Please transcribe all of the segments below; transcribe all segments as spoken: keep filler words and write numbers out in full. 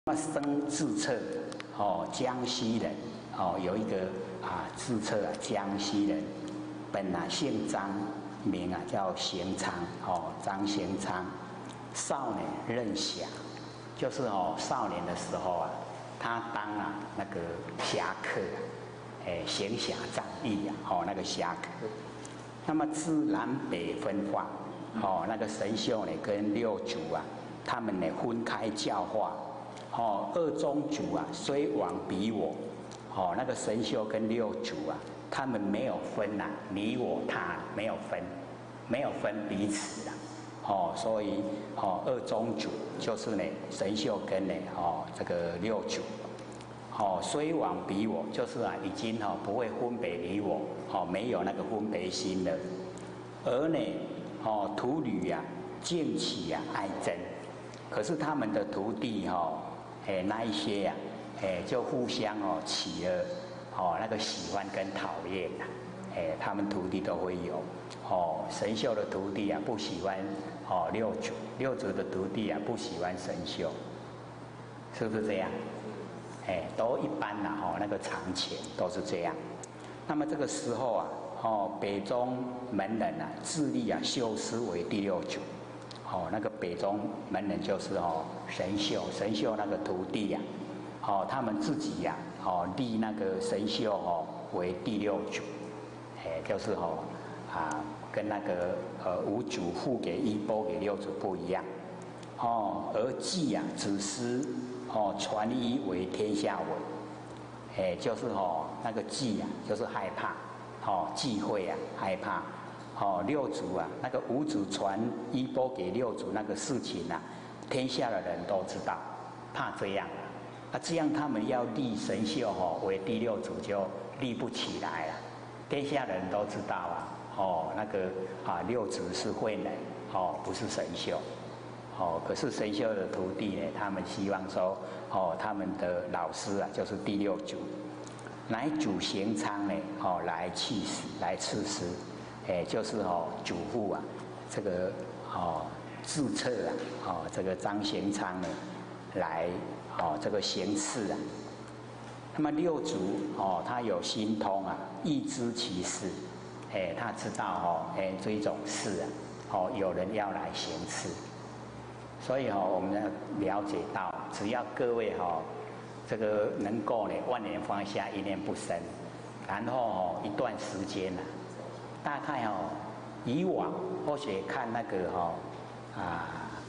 那么生自测，哦，江西人，哦，有一个啊自测啊，江西人，本啊姓张，名啊叫行昌，哦，张行昌，少年任侠，就是哦少年的时候啊，他当啊那个侠客啊，哎，行侠仗义啊，哦那个侠客。那么自南北分化，哦那个神秀呢跟六祖啊，他们呢分开教化。哦，二宗主啊，虽往彼我，哦，那个神秀跟六祖啊，他们没有分呐、啊，你我他没有分，没有分彼此啊，哦，所以哦，二宗主就是呢，神秀跟呢哦这个六祖，哦，虽往彼我，就是啊，已经哦不会分别你我，哦，没有那个分别心了，而呢，哦，徒侣呀、啊，渐起呀、啊、爱憎，可是他们的徒弟哈、哦。哎，那一些呀、啊，哎，就互相哦起了哦那个喜欢跟讨厌呐、啊，哎，他们徒弟都会有哦。神秀的徒弟啊不喜欢哦六祖，六祖的徒弟啊不喜欢神秀，是不是这样？哎，都一般呐、啊，哦，那个常情都是这样。那么这个时候啊，哦，北宗门人啊自立啊修师为第六祖。哦，那个北宗门人就是哦神秀，神秀那个徒弟呀、啊，哦他们自己呀、啊，哦立那个神秀哦为第六祖，哎就是哦啊跟那个呃五祖付给衣钵给六祖不一样，哦而祭啊子师哦传衣为天下闻，哎就是哦那个祭啊就是害怕，哦忌讳啊害怕。哦，六祖啊，那个五祖传衣钵给六祖那个事情啊，天下的人都知道，怕这样啊，啊这样他们要立神秀哦为第六祖就立不起来了，天下的人都知道啊，哦那个啊六祖是慧能，哦不是神秀，哦可是神秀的徒弟呢，他们希望说，哦他们的老师啊就是第六祖，乃祖行昌呢，哦来弃师来赐师。哎，就是哦，祖父啊，这个哦自测啊，哦这个张行昌呢，来哦这个行刺啊。那么六祖哦，他有心通啊，亦知其事，哎，他知道哦，哎这一种事啊，哦有人要来行刺，所以哦，我们要了解到，只要各位哦，这个能够呢，万年放下，一念不生，然后哦一段时间啊。大概哦，以往或许看那个哈、哦、啊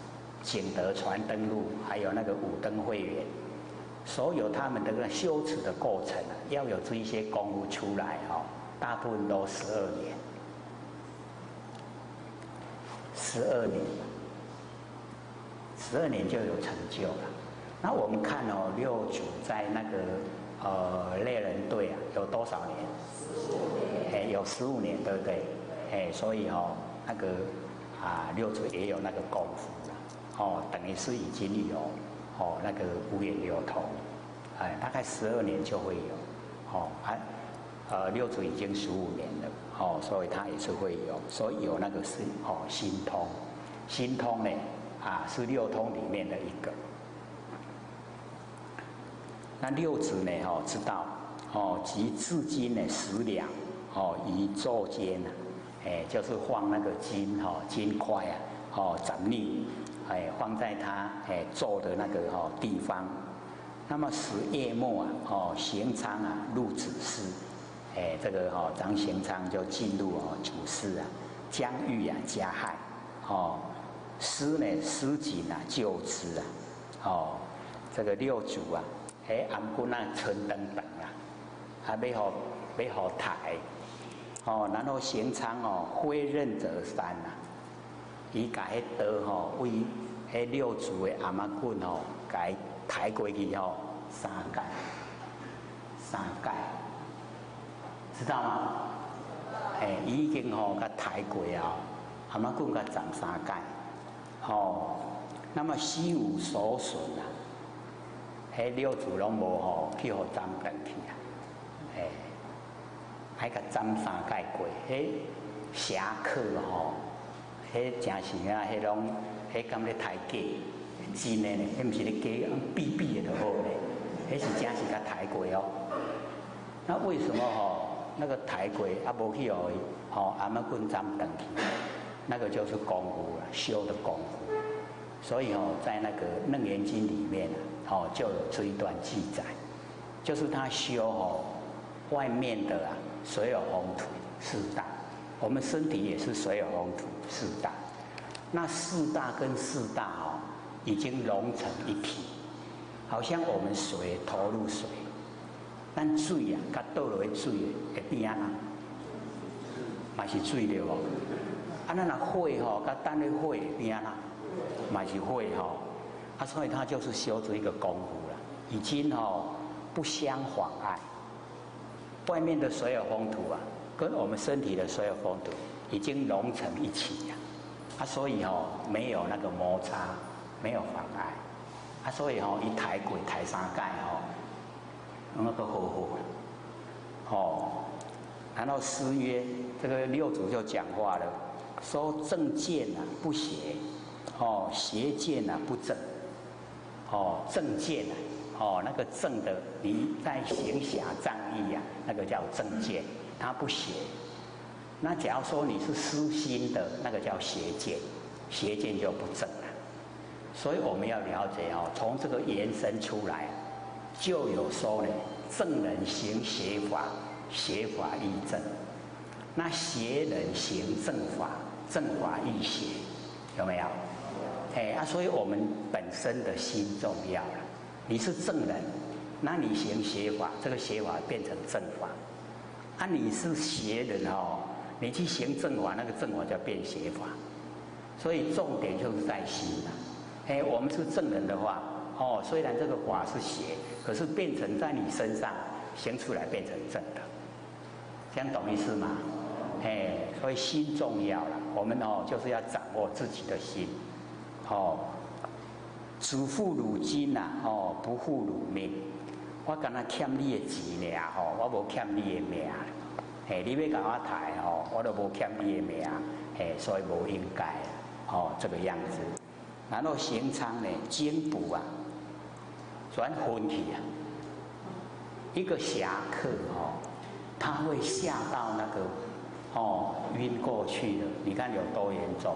《景德传灯录》，还有那个五灯会员，所有他们的那个修持的过程啊，要有这一些功夫出来哦，大部分都十二年，十二年，十二年就有成就了。那我们看哦，六祖在那个呃猎人队啊，有多少年？哎，有十五年，对不对？哎，所以哦，那个啊，六祖也有那个功夫了，哦，等于是已经有哦那个五眼六通，哎，大概十二年就会有，哦，还呃六祖已经十五年了，哦，所以他也是会有，所以有那个是哦心通，心通呢啊是六通里面的一个。那六祖呢，哦知道哦，及至今呢十两。哦，以座间啊，哎，就是放那个金哈、哦、金块啊，哦，掌令，哎，放在他哎坐的那个哦地方。那么十月末啊，哦，行昌啊入子师，哎，这个哦张行昌就进入哦主师啊，将欲啊加害，哦，师呢师景啊救之啊，哦，这个六祖啊，哎，安姑那春等等啊，还没好没好抬。哦，然后行昌哦，挥刃者山呐、啊，伊甲迄刀吼为迄六祖的阿妈棍吼，甲伊抬过去吼三界，三界，知道吗？哎，已经吼甲抬过啊，阿妈棍甲长三界，哦，那么虚无所损啊，迄六祖拢无吼去互斩断去啊，哎。还甲斩三界过，迄侠客吼，迄真是啊，迄拢迄敢咧抬价， 真的呢，迄毋是咧假比比的就好呢，迄是真是甲抬过哦。那为什么吼那个抬过啊无去互伊吼阿妈棍斩断去？那个就是功夫了，修的功夫。所以哦，在那个《楞严经》里面啊，哦就有这一段记载，就是他修哦外面的啊所有红土四大，我们身体也是所有红土四大。那四大跟四大哦已经融成一体，好像我们水投入水，但水啊，甲倒落去水会变啊，嘛是水对无？啊，咱若火吼，甲等咧火会变啊，嘛是火吼。啊，所以它就是修出一个功夫了，已经吼不相妨碍。外面的所有风土啊，跟我们身体的所有风土已经融成一起呀。啊，所以吼没有那个摩擦，没有妨碍。啊，所以吼一抬轨抬三界吼，那个好好哦。然后诗曰，这个六祖就讲话了，说正见啊不邪，哦邪见啊不正，哦正见啊，哦那个正的你在行侠仗义啊，那个叫正见，它不邪。那假如说你是私心的，那个叫邪见，邪见就不正了。所以我们要了解哦，从这个延伸出来，就有说呢，正人行邪法，邪法亦正；那邪人行正法，正法亦邪，有没有？哎啊，所以我们本身的心重要了。你是正人，那你行邪法，这个邪法变成正法；啊，你是邪人哦。你去行正法，那个正法就变邪法，所以重点就是在心呐。哎，我们是正人的话，哦，虽然这个法是邪，可是变成在你身上行出来变成正的，这样懂意思吗？哎，所以心重要了，我们哦就是要掌握自己的心，哦，只负汝金呐，哦，不负汝命。我敢若欠你的钱尔，吼，我无欠你的命。嘿，你要甲我抬吼，我都无欠你的命，嘿，所以无应该哦，这个样子。然后行仓呢，经补啊，转昏去啊，一个侠客哦，他会吓到那个哦晕过去的，你看有多严重？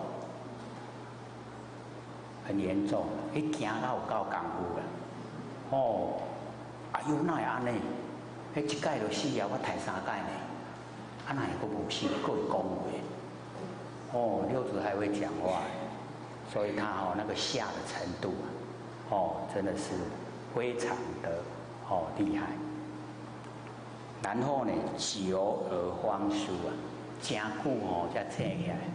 很严重，一行到有够功夫啦，哦，哎呦，哪会安尼？迄一届就死啊，我抬三届呢。啊，哪个无死，各会讲话。哦，六祖还会讲话，所以他哦那个下的程度啊，哦真的是非常的哦厉害。然后呢，久而方书啊，真久哦才醒起来。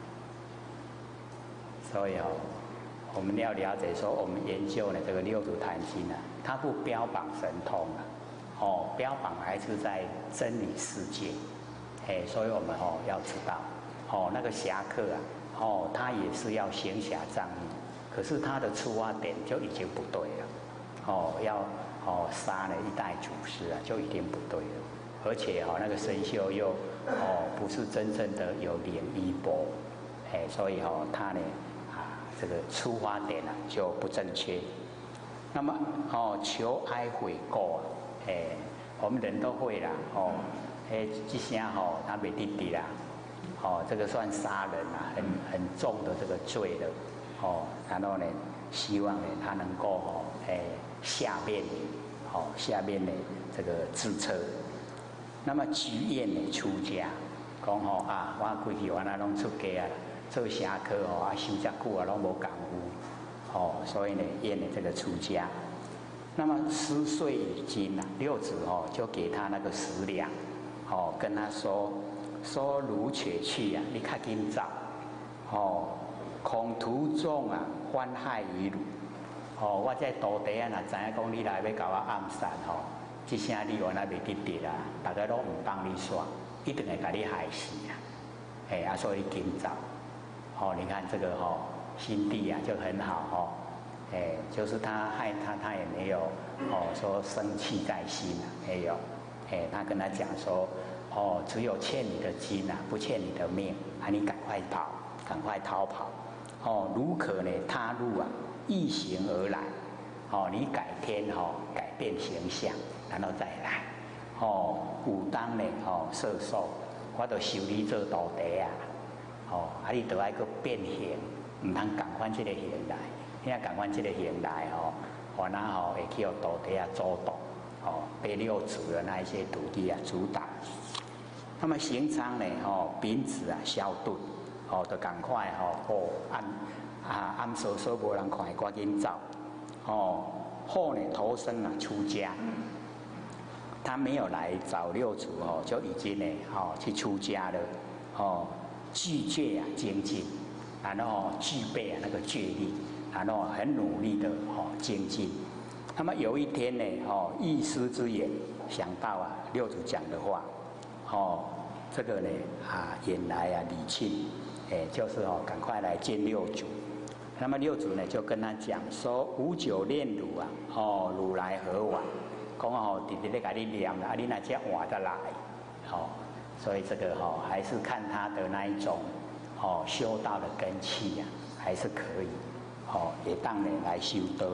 所以哦，我们要了解说，我们研究呢这个六祖坛经啊，它不标榜神通啊，哦标榜还是在真理世界。哎，所以我们哦要知道，哦那个侠客啊，哦他也是要行侠仗义，可是他的出发点就已经不对了，哦要哦杀了一代祖师啊，就已经不对了，而且哦那个神秀又哦不是真正的有灵衣钵，哎，所以哦他呢啊这个出发点啊就不正确。那么哦求哀悔过啊，哎我们人都会啦，哦。哎，这声吼，他没弟弟啦，哦，这个算杀人啊，很很重的这个罪的，哦，然后呢，希望呢他能够哦，哎下面，哦下面呢这个自测。那么菊燕呢出家，讲吼啊，我过去我那拢出家啊，做侠客哦，啊修遮久啊拢无功夫，哦，所以呢燕呢这个出家。那么十岁已经啊，六祖哦就给他那个十两。哦，跟他说说汝且去啊，你较紧走。哦，恐途中啊，患害于汝。哦，我这徒弟啊，若知影讲你来要甲我暗杀吼，这声你原来袂得得啦，大家都唔帮你耍，一定会甲你害死啊！哎啊，所以紧走。哦，你看这个哦，心地啊就很好哦。哎，就是他害他，他也没有哦说生气在心啊，没有。哎，他跟他讲说，哦，只有欠你的金啊，不欠你的命啊，你赶快跑，赶快逃跑，哦，如可呢他入啊， 异形而来，哦，你改天哦改变形象，然后再来，哦，有当呢哦摄受，我就收你做徒弟啊，哦，啊你就爱个变形，唔通共款这个形来，你啊共款这个形来哦，我那吼会去互徒弟啊主导，哦，被六祖的那一些徒弟啊主导。那么行仓呢，哦，丙子啊消遁，哦，就赶快吼，哦暗啊暗搜搜无人看，赶紧走，哦，后呢投生啊出家。他没有来找六祖哦，就已经呢哦去出家了，哦具戒啊精进，然后具备啊那个戒力，然后很努力的哦精进。那么有一天呢哦一师之言，想到啊六祖讲的话，哦这个呢啊引来啊李庆，哎就是哦赶快来见六祖。那么六祖呢就跟他讲说：无酒炼乳啊，哦汝来何往？讲哦，直直咧甲你念啦，啊，你那只换得来，哦，所以这个哦，还是看他的那一种哦修道的根器呀、啊，还是可以，哦，也当然来修德。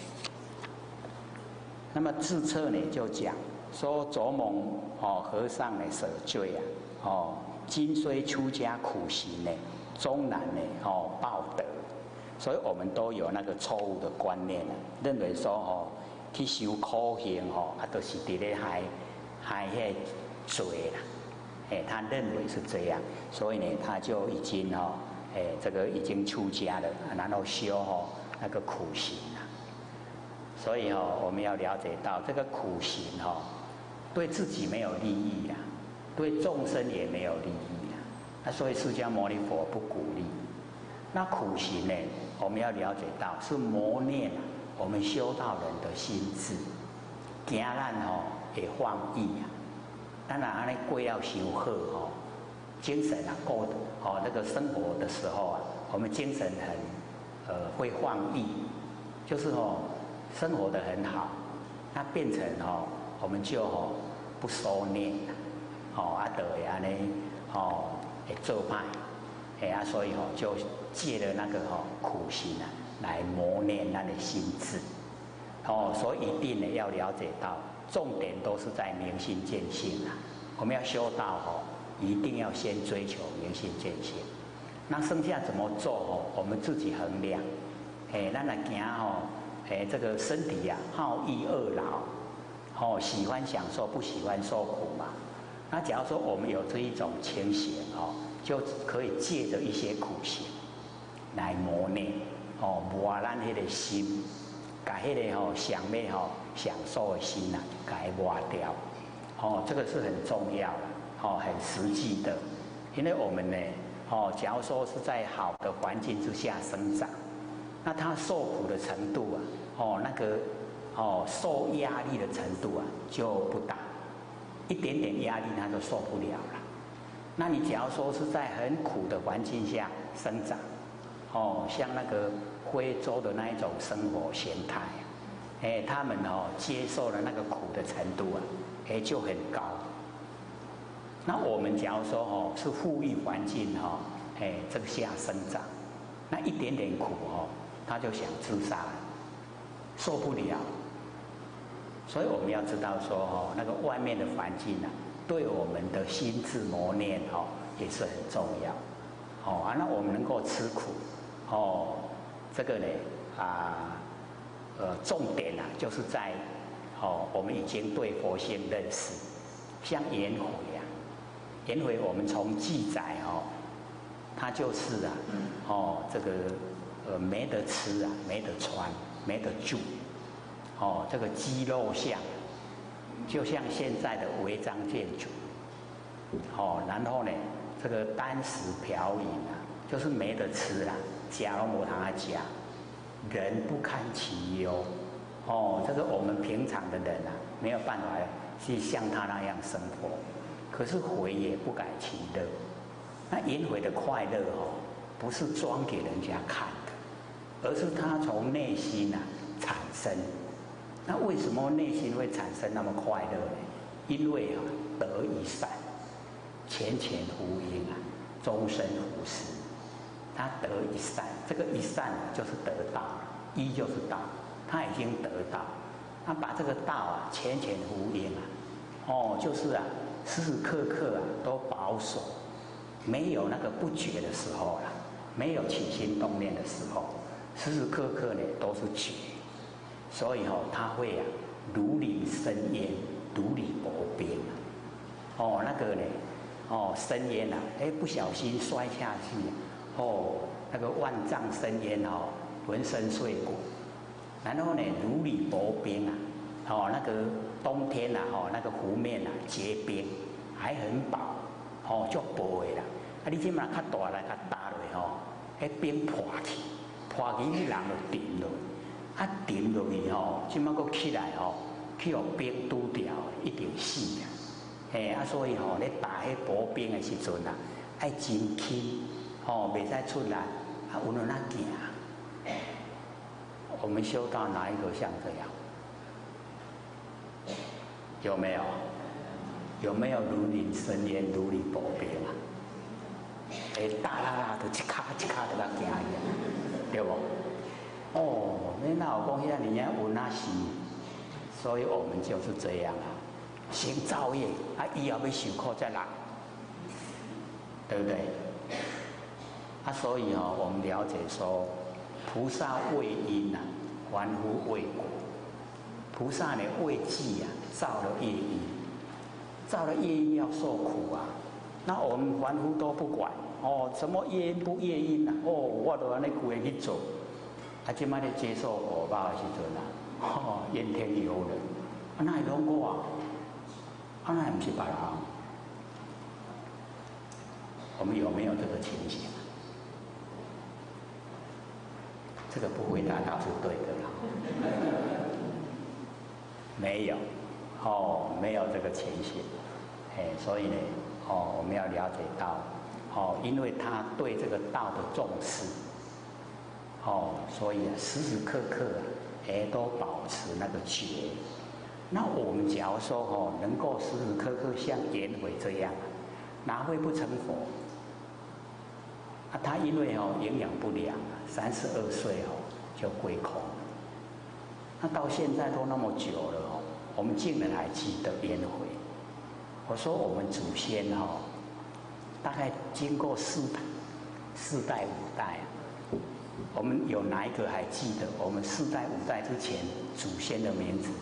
那么自册呢，就讲说卓蒙哦和尚呢舍罪啊，哦，今虽出家苦行呢，终难呢哦报德，所以我们都有那个错误的观念啊，认为说哦。去修苦行吼，啊，都是伫咧害害迄罪啦，哎，他认为是这样，所以呢，他就已经吼，哎，这个已经出家了，然后修吼那个苦行啦。所以吼，我们要了解到这个苦行吼，对自己没有利益啦，对众生也没有利益啦。那所以释迦牟尼佛不鼓励。那苦行呢，我们要了解到是磨练啊。我们修道人的心智，惊咱吼会放逸啊，当然安尼过要修好吼，精神啊过哦那个生活的时候啊，我们精神很呃会放逸，就是哦生活的很好，那变成哦我们就哦不收敛，哦啊得会安尼哦会做歹，哎啊所以哦就借了那个哦苦行啊。来磨练他的心智，哦，所以一定呢要了解到，重点都是在明心见性啊。我们要修道哦，一定要先追求明心见性。那剩下怎么做哦，我们自己衡量。哎，咱来行哦，哎，这个身体呀、啊，好逸恶劳，哦，喜欢享受，不喜欢受苦嘛。那假如说我们有这一种情形哦，就可以借着一些苦行来磨练。哦，磨咱迄个心，把迄个吼想要吼享受的心啊，给它磨掉。哦，这个是很重要的，哦，很实际的。因为我们呢，哦，假如说是在好的环境之下生长，那他受苦的程度啊，哦，那个哦受压力的程度啊就不大，一点点压力他就受不了了。那你假如说是在很苦的环境下生长，哦，像那个非洲的那一种生活形态，哎，他们哦接受了那个苦的程度啊，哎就很高。那我们假如说哦是富裕环境哈、哦，哎这个下生长，那一点点苦哦，他就想自杀，受不了。所以我们要知道说哦，那个外面的环境啊，对我们的心智磨练哦也是很重要。哦啊，那我们能够吃苦。哦，这个呢啊，呃，重点啊，就是在哦，我们已经对佛性认识，像颜回啊，颜回我们从记载哦，他就是啊，哦，这个呃没得吃啊，没得穿，没得住，哦，这个肌肉相，就像现在的违章建筑，哦，然后呢，这个单食嫖饮啊，就是没得吃啦。家都无他家，人不堪其忧。哦，这个我们平常的人啊，没有办法去像他那样生活。可是回也不改其乐。那颜回的快乐哦，不是装给人家看的，而是他从内心啊产生。那为什么内心会产生那么快乐呢？因为啊，得一善，前前呼应啊，终身无私。他得一善，这个一善就是得到了。 一就是道，他已经得道，他把这个道啊潜潜伏阴啊，哦，就是啊时时刻刻啊都保守，没有那个不觉的时候啦，没有起心动念的时候，时时刻刻呢都是觉，所以哦他会啊如临深渊，如履薄冰啊，哦那个呢哦深渊啊，哎不小心摔下去，哦那个万丈深渊哦，浑身碎骨，然后呢如履薄冰啊，哦那个冬天啊哦那个湖面啊结冰还很薄，哦就薄的啦。啊！你即马较大来较打落吼，迄冰破去，破去迄人就沉落，啊沉落去吼，即马佫起来吼，去互冰拄掉，一定死啊！嘿啊，所以吼，咧打迄薄冰的时阵啊，爱真轻，吼，袂使出力，啊，有哪行？我们修到哪一个像这样？有没有？有没有如临深渊，如履薄冰啊？哎，大啦啦的，一卡一卡的来行去，对不？哦，你那有讲遐尼啊有那是，所以我们就是这样啊，先造业啊，以后要受苦再来，对不对？啊，所以哦，我们了解说，菩萨为因啊，凡夫为果。菩萨呢为己啊，造了业因，造了业因要受苦啊。那我们凡夫都不管哦，什么业因不业因啊？哦，我都安尼规去做，啊，即摆咧接受果报的时阵啊，哦，怨天尤人，啊，那会拢我啊？啊，那不是别人？我们有没有这个情形？这个不回答倒是对的啦。没有，哦，没有这个情形，哎，所以呢，哦，我们要了解到，哦，因为他对这个道的重视，哦，所以啊，时时刻刻啊，哎，都保持那个觉。那我们假如说哦，能够时时刻刻像颜回这样，哪会不成佛？啊，他因为哦营养不良啊，三十二岁哦就归空。那到现在都那么久了哦，我们竟然还记得颜回。我说我们祖先哈，大概经过四代、四代五代，我们有哪一个还记得我们四代五代之前祖先的名字？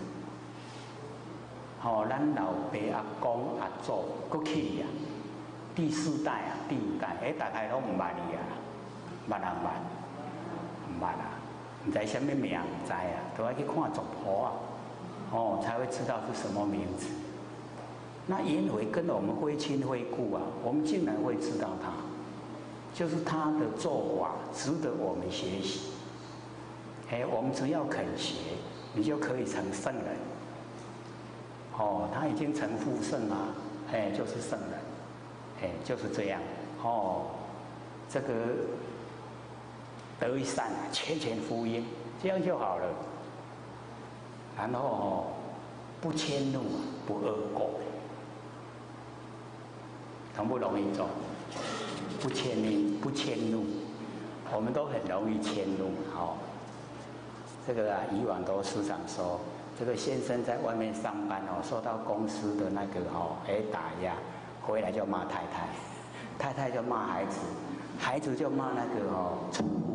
哦，咱老爸、阿公、阿祖，过去呀，第四代啊、第五代，哎，大概都唔捌你啊，捌人捌，唔捌啊。唔知什么名，唔知啊，都要去看族谱啊，哦，才会知道是什么名字。那颜回跟我们非亲非故啊，我们竟然会知道他，就是他的做法值得我们学习。哎，我们只要肯学，你就可以成圣人。哦，他已经成复圣啊，哎，就是圣人，哎，就是这样。哦，这个。得一善啊，前前福音，这样就好了。然后哦，不迁怒啊，不恶过，容不容易做？不迁怒，不迁怒，我们都很容易迁怒。哦，这个啊，以往都时常说，这个先生在外面上班哦，受到公司的那个哦，哎打压，回来就骂太太，太太就骂孩子，孩子就骂那个哦宠物。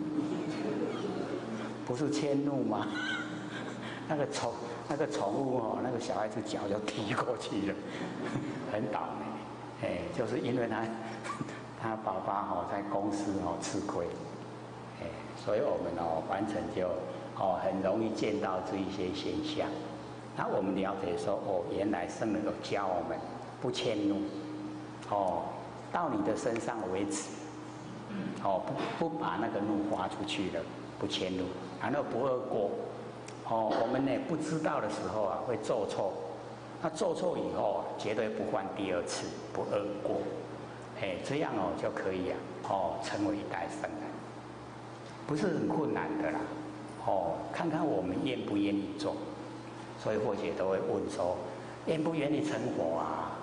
不是迁怒吗？那个宠那个宠物哦，那个小孩子脚就踢过去了，很倒霉。哎，就是因为他他爸爸哦在公司哦吃亏，哎，所以我们哦完全就哦很容易见到这一些现象。那我们了解说哦，原来圣人有教我们不迁怒，哦，到你的身上为止，哦不不把那个怒发出去了。不迁怒，然后不恶过，哦，我们呢不知道的时候啊会做错，那做错以后啊绝对不犯第二次，不恶过，哎，这样哦就可以啊，哦成为一代圣人，不是很困难的啦，哦，看看我们愿不愿意做，所以或许都会问说，愿不愿意成佛啊？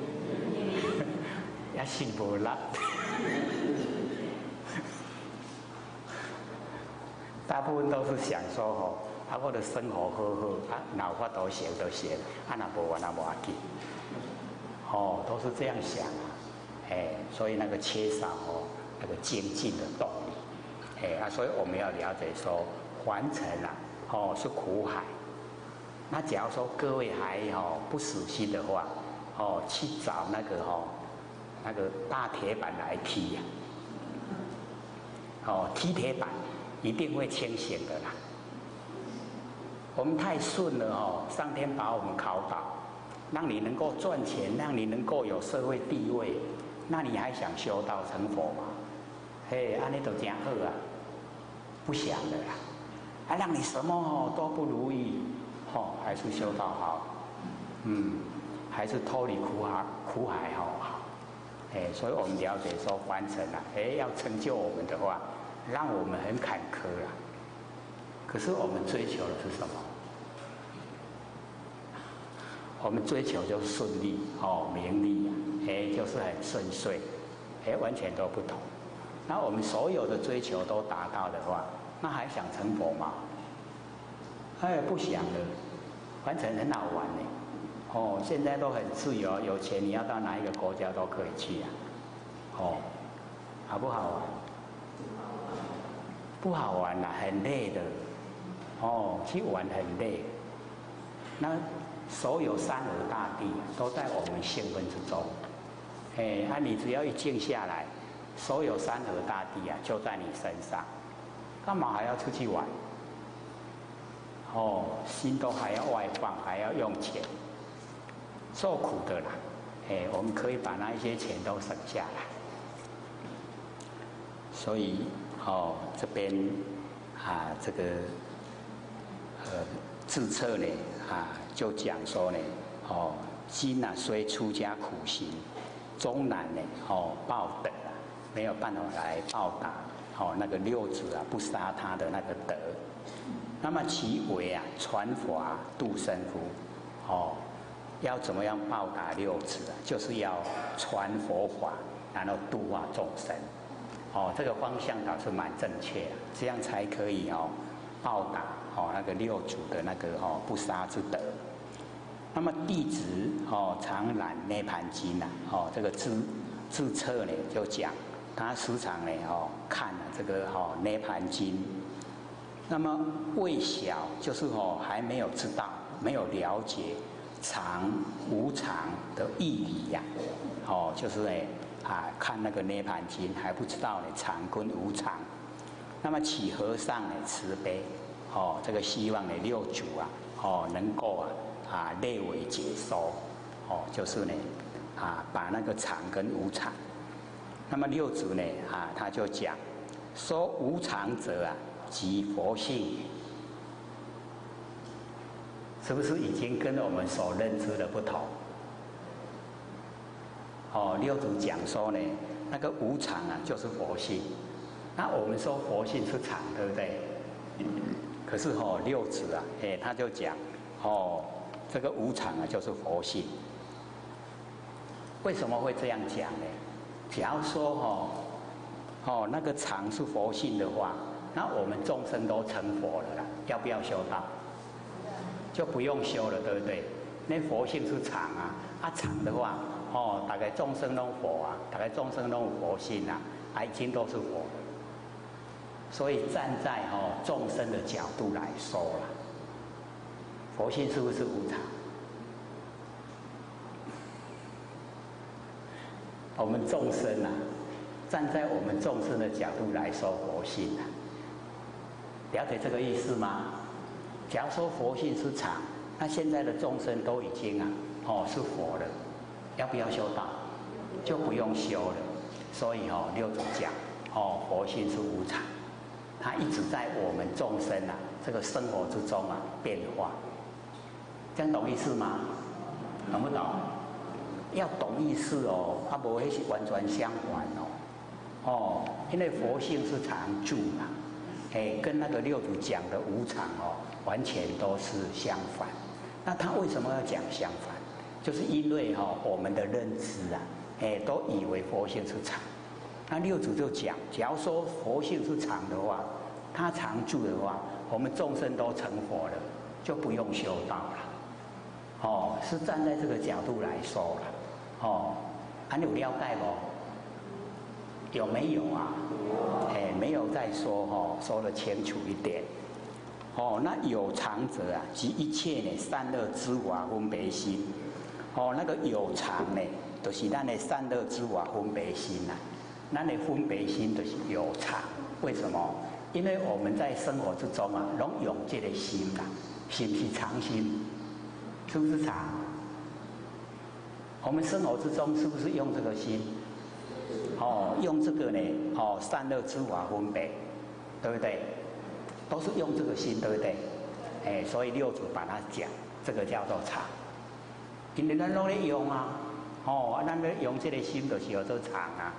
也是无力。 大部分都是想说吼，啊，我的生活好好，啊，哪法都行都行，啊，那无那无要紧，哦，都是这样想啊，哎，所以那个缺少哦那个精进的动力，哎啊，所以我们要了解说，凡尘啊，哦是苦海。那假如说各位还哦不死心的话，哦去找那个哦那个大铁板来踢呀、啊，哦踢铁板一定会清醒的啦。我们太顺了哦，上天把我们考倒，让你能够赚钱，让你能够有社会地位，那你还想修道成佛吗？嘿，安尼都真好啊，不想了啦，还让你什么哦都不如意。哦，还是修道好，嗯，还是脱离苦海苦海好好，哎，所以我们了解说凡尘啊，哎，要成就我们的话，让我们很坎坷啊。可是我们追求的是什么？我们追求就是顺利哦，名利啊，哎，就是很顺遂，哎，完全都不同。那我们所有的追求都达到的话，那还想成佛吗？哎，不想了，凡尘很好玩呢。哦，现在都很自由，有钱你要到哪一个国家都可以去啊。哦，好不好玩？不好玩啦，很累的。哦，去玩很累。那所有山河大地都在我们兴奋之中。哎，那、啊、你只要一静下来，所有山河大地啊就在你身上，干嘛还要出去玩？哦，心都还要外放，还要用钱，受苦的啦。哎，我们可以把那一些钱都省下来。所以，哦，这边啊，这个呃自测呢啊，就讲说呢，哦，今啊虽出家苦行，终难呢，哦报德啊，没有办法来报答哦那个六祖啊不杀他的那个德。那么其为啊传法度生乎？哦，要怎么样报答六祖啊？就是要传佛法，然后度化众生。哦，这个方向倒是蛮正确的，这样才可以哦报答哦那个六祖的那个哦不杀之德。那么弟子哦常览涅盘经呐，哦这个自自测呢就讲，他时常呢哦看了这个哦涅盘经。那么未晓就是哦还没有知道，没有了解常无常的义理呀、啊，哦就是呢啊看那个涅盘经还不知道呢常跟无常。那么启和尚呢慈悲，哦这个希望呢六祖啊哦能够啊啊列为解说，哦就是呢啊把那个常跟无常。那么六祖呢啊他就讲说无常者啊。即佛性，是不是已经跟我们所认知的不同？哦，六祖讲说呢，那个无常啊，就是佛性。那我们说佛性是常，对不对？可是哦，六祖啊，哎，他就讲，哦，这个无常啊，就是佛性。为什么会这样讲呢？假如说哦，哦，那个常是佛性的话。那我们众生都成佛了啦，要不要修道？就不用修了，对不对？那佛性是常啊，啊常的话，哦，大概众生都佛啊，大概众生都有佛性啊，啊已经都是佛了。所以站在哦众生的角度来说啦，佛性是不是无常？我们众生啊，站在我们众生的角度来说佛性啊。了解这个意思吗？假如说佛性是常，那现在的众生都已经啊，哦是佛了，要不要修道？就不用修了。所以哦，六祖讲，哦佛性是无常，它一直在我们众生啊这个生活之中啊变化。这样懂意思吗？懂不懂？要懂意思哦，啊不会是完全相反哦。哦，因为佛性是常住嘛。哎，跟那个六祖讲的无常哦，完全都是相反。那他为什么要讲相反？就是因为哈、哦，我们的认知啊，哎，都以为佛性是常。那六祖就讲，假如说佛性是常的话， 他常住的话，我们众生都成佛了，就不用修道了。哦，是站在这个角度来说了。哦，还有了解不？有没有啊？哎，没有再说哦，说得清楚一点。哦，那有常者啊，即一切呢善恶之法分别心。哦，那个有常呢，就是咱的善恶之法分别心呐、啊。咱的分别心就是有常。为什么？因为我们在生活之中啊，拢用这个心啦、啊，是不是常心？是不是常？我们生活之中是不是用这个心？哦，用这个呢，哦，善恶之法分别，对不对？都是用这个心，对不对？哎，所以六祖把它讲，这个叫做常。因为咱拢在用啊，哦，咱在用这个心，就是叫做常啊。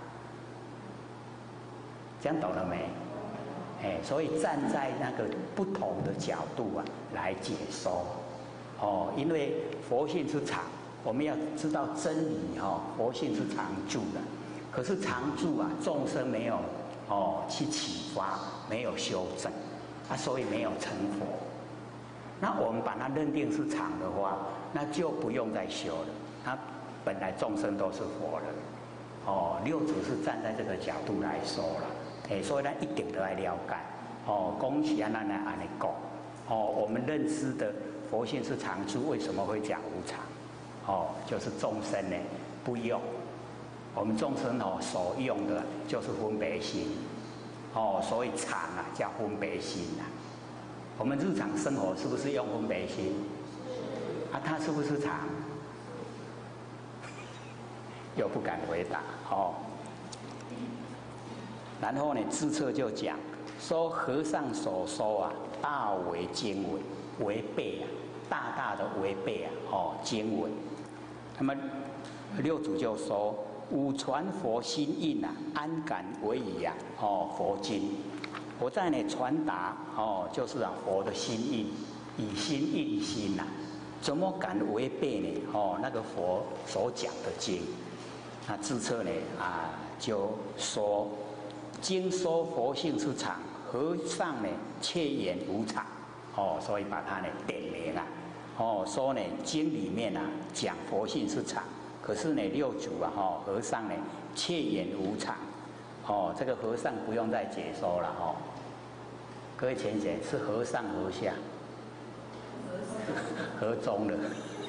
这样懂了没？哎，所以站在那个不同的角度啊来解说，哦，因为佛性是常，我们要知道真理哈、哦，佛性是常住的，可是常住啊，众生没有哦去启发，没有修正。啊，所以没有成佛。那我们把它认定是常的话，那就不用再修了。它本来众生都是佛了。哦，六祖是站在这个角度来说了，哎，所以咱一定都来了解。哦，恭喜啊，咱来安尼讲。哦，我们认知的佛性是常住，为什么会讲无常？哦，就是众生呢不用，我们众生哦所用的就是分别心。哦，所以常啊叫分别心啊。我们日常生活是不是用分别心？啊，它是不是常？又不敢回答哦。然后呢，智彻就讲说和尚所说啊，大为经文，违背啊，大大的违背啊，哦，经文。那么六祖就说。五传佛心印啊，安敢为矣啊！哦，佛经，我在呢传达哦，就是啊佛的心印，以心印心呐、啊，怎么敢违背呢？哦，那个佛所讲的经，那智彻呢啊就说，经说佛性是常，和尚呢却言无常，哦，所以把它呢点名啊，哦说呢经里面啊讲佛性是常。可是呢，六祖啊，哈、哦，和尚呢，却言无常，哦，这个和尚不用再解说了，哦。各位浅显是和尚和下，和中了。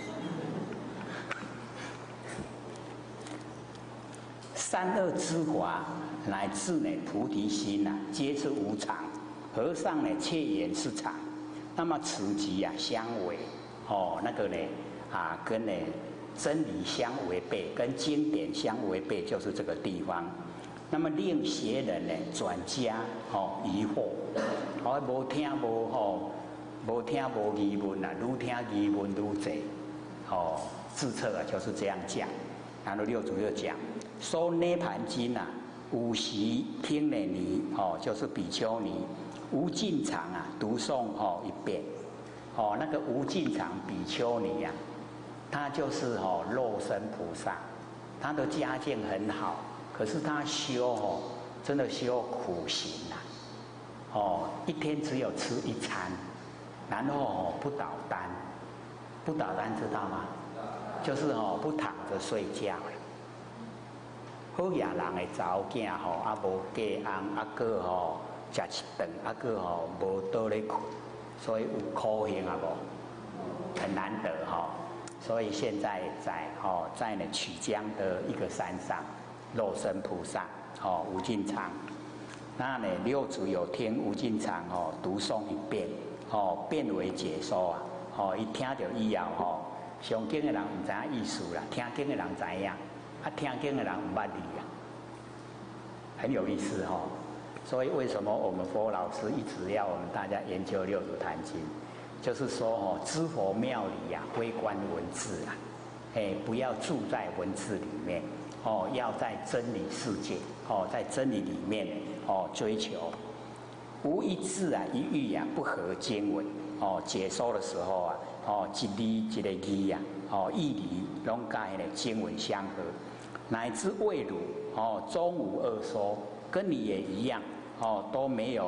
善恶之法乃至呢菩提心呐、啊，皆是无常。和尚呢，却言是常。那么此即啊相违，哦，那个呢啊跟呢。真理相违背，跟经典相违背，就是这个地方。那么令邪人呢转加哦疑惑，哦无听无吼，无听无疑问啊，愈听疑问愈多。哦，智彻啊就是这样讲。然后六祖就讲说《涅盘经》啊，五时听了尼哦，就是比丘尼无尽常啊，读诵哦一遍。哦，那个无尽常比丘尼呀、啊。他就是哦肉身菩萨，他的家境很好，可是他修哦，真的修苦行呐、啊，哦一天只有吃一餐，然后哦不倒单，不倒单知道吗？就是哦不躺着睡觉。好野人的查某囝吼，啊无嫁翁，啊个吼食一顿，啊个吼无倒咧困，所以有苦行啊无，很难得哈、哦。所以现在在哦，在呢曲江的一个山上，肉身菩萨哦无尽常，那呢六祖有听无尽常哦读诵一遍哦，变为解说啊哦，一听到以后哦，上经的人唔知影意思啦，听经的人知影，啊听经的人唔捌字啊，很有意思哈、哦。所以为什么我们佛老师一直要我们大家研究六祖坛经？就是说哦，知佛妙理呀、啊，微观文字啊，哎，不要住在文字里面哦，要在真理世界哦，在真理里面哦追求，无一字啊一语啊不合经文哦，解说的时候啊哦一字一个字呀哦义理拢跟呢经文相合，乃至谓汝哦中无二说，跟你也一样哦都没有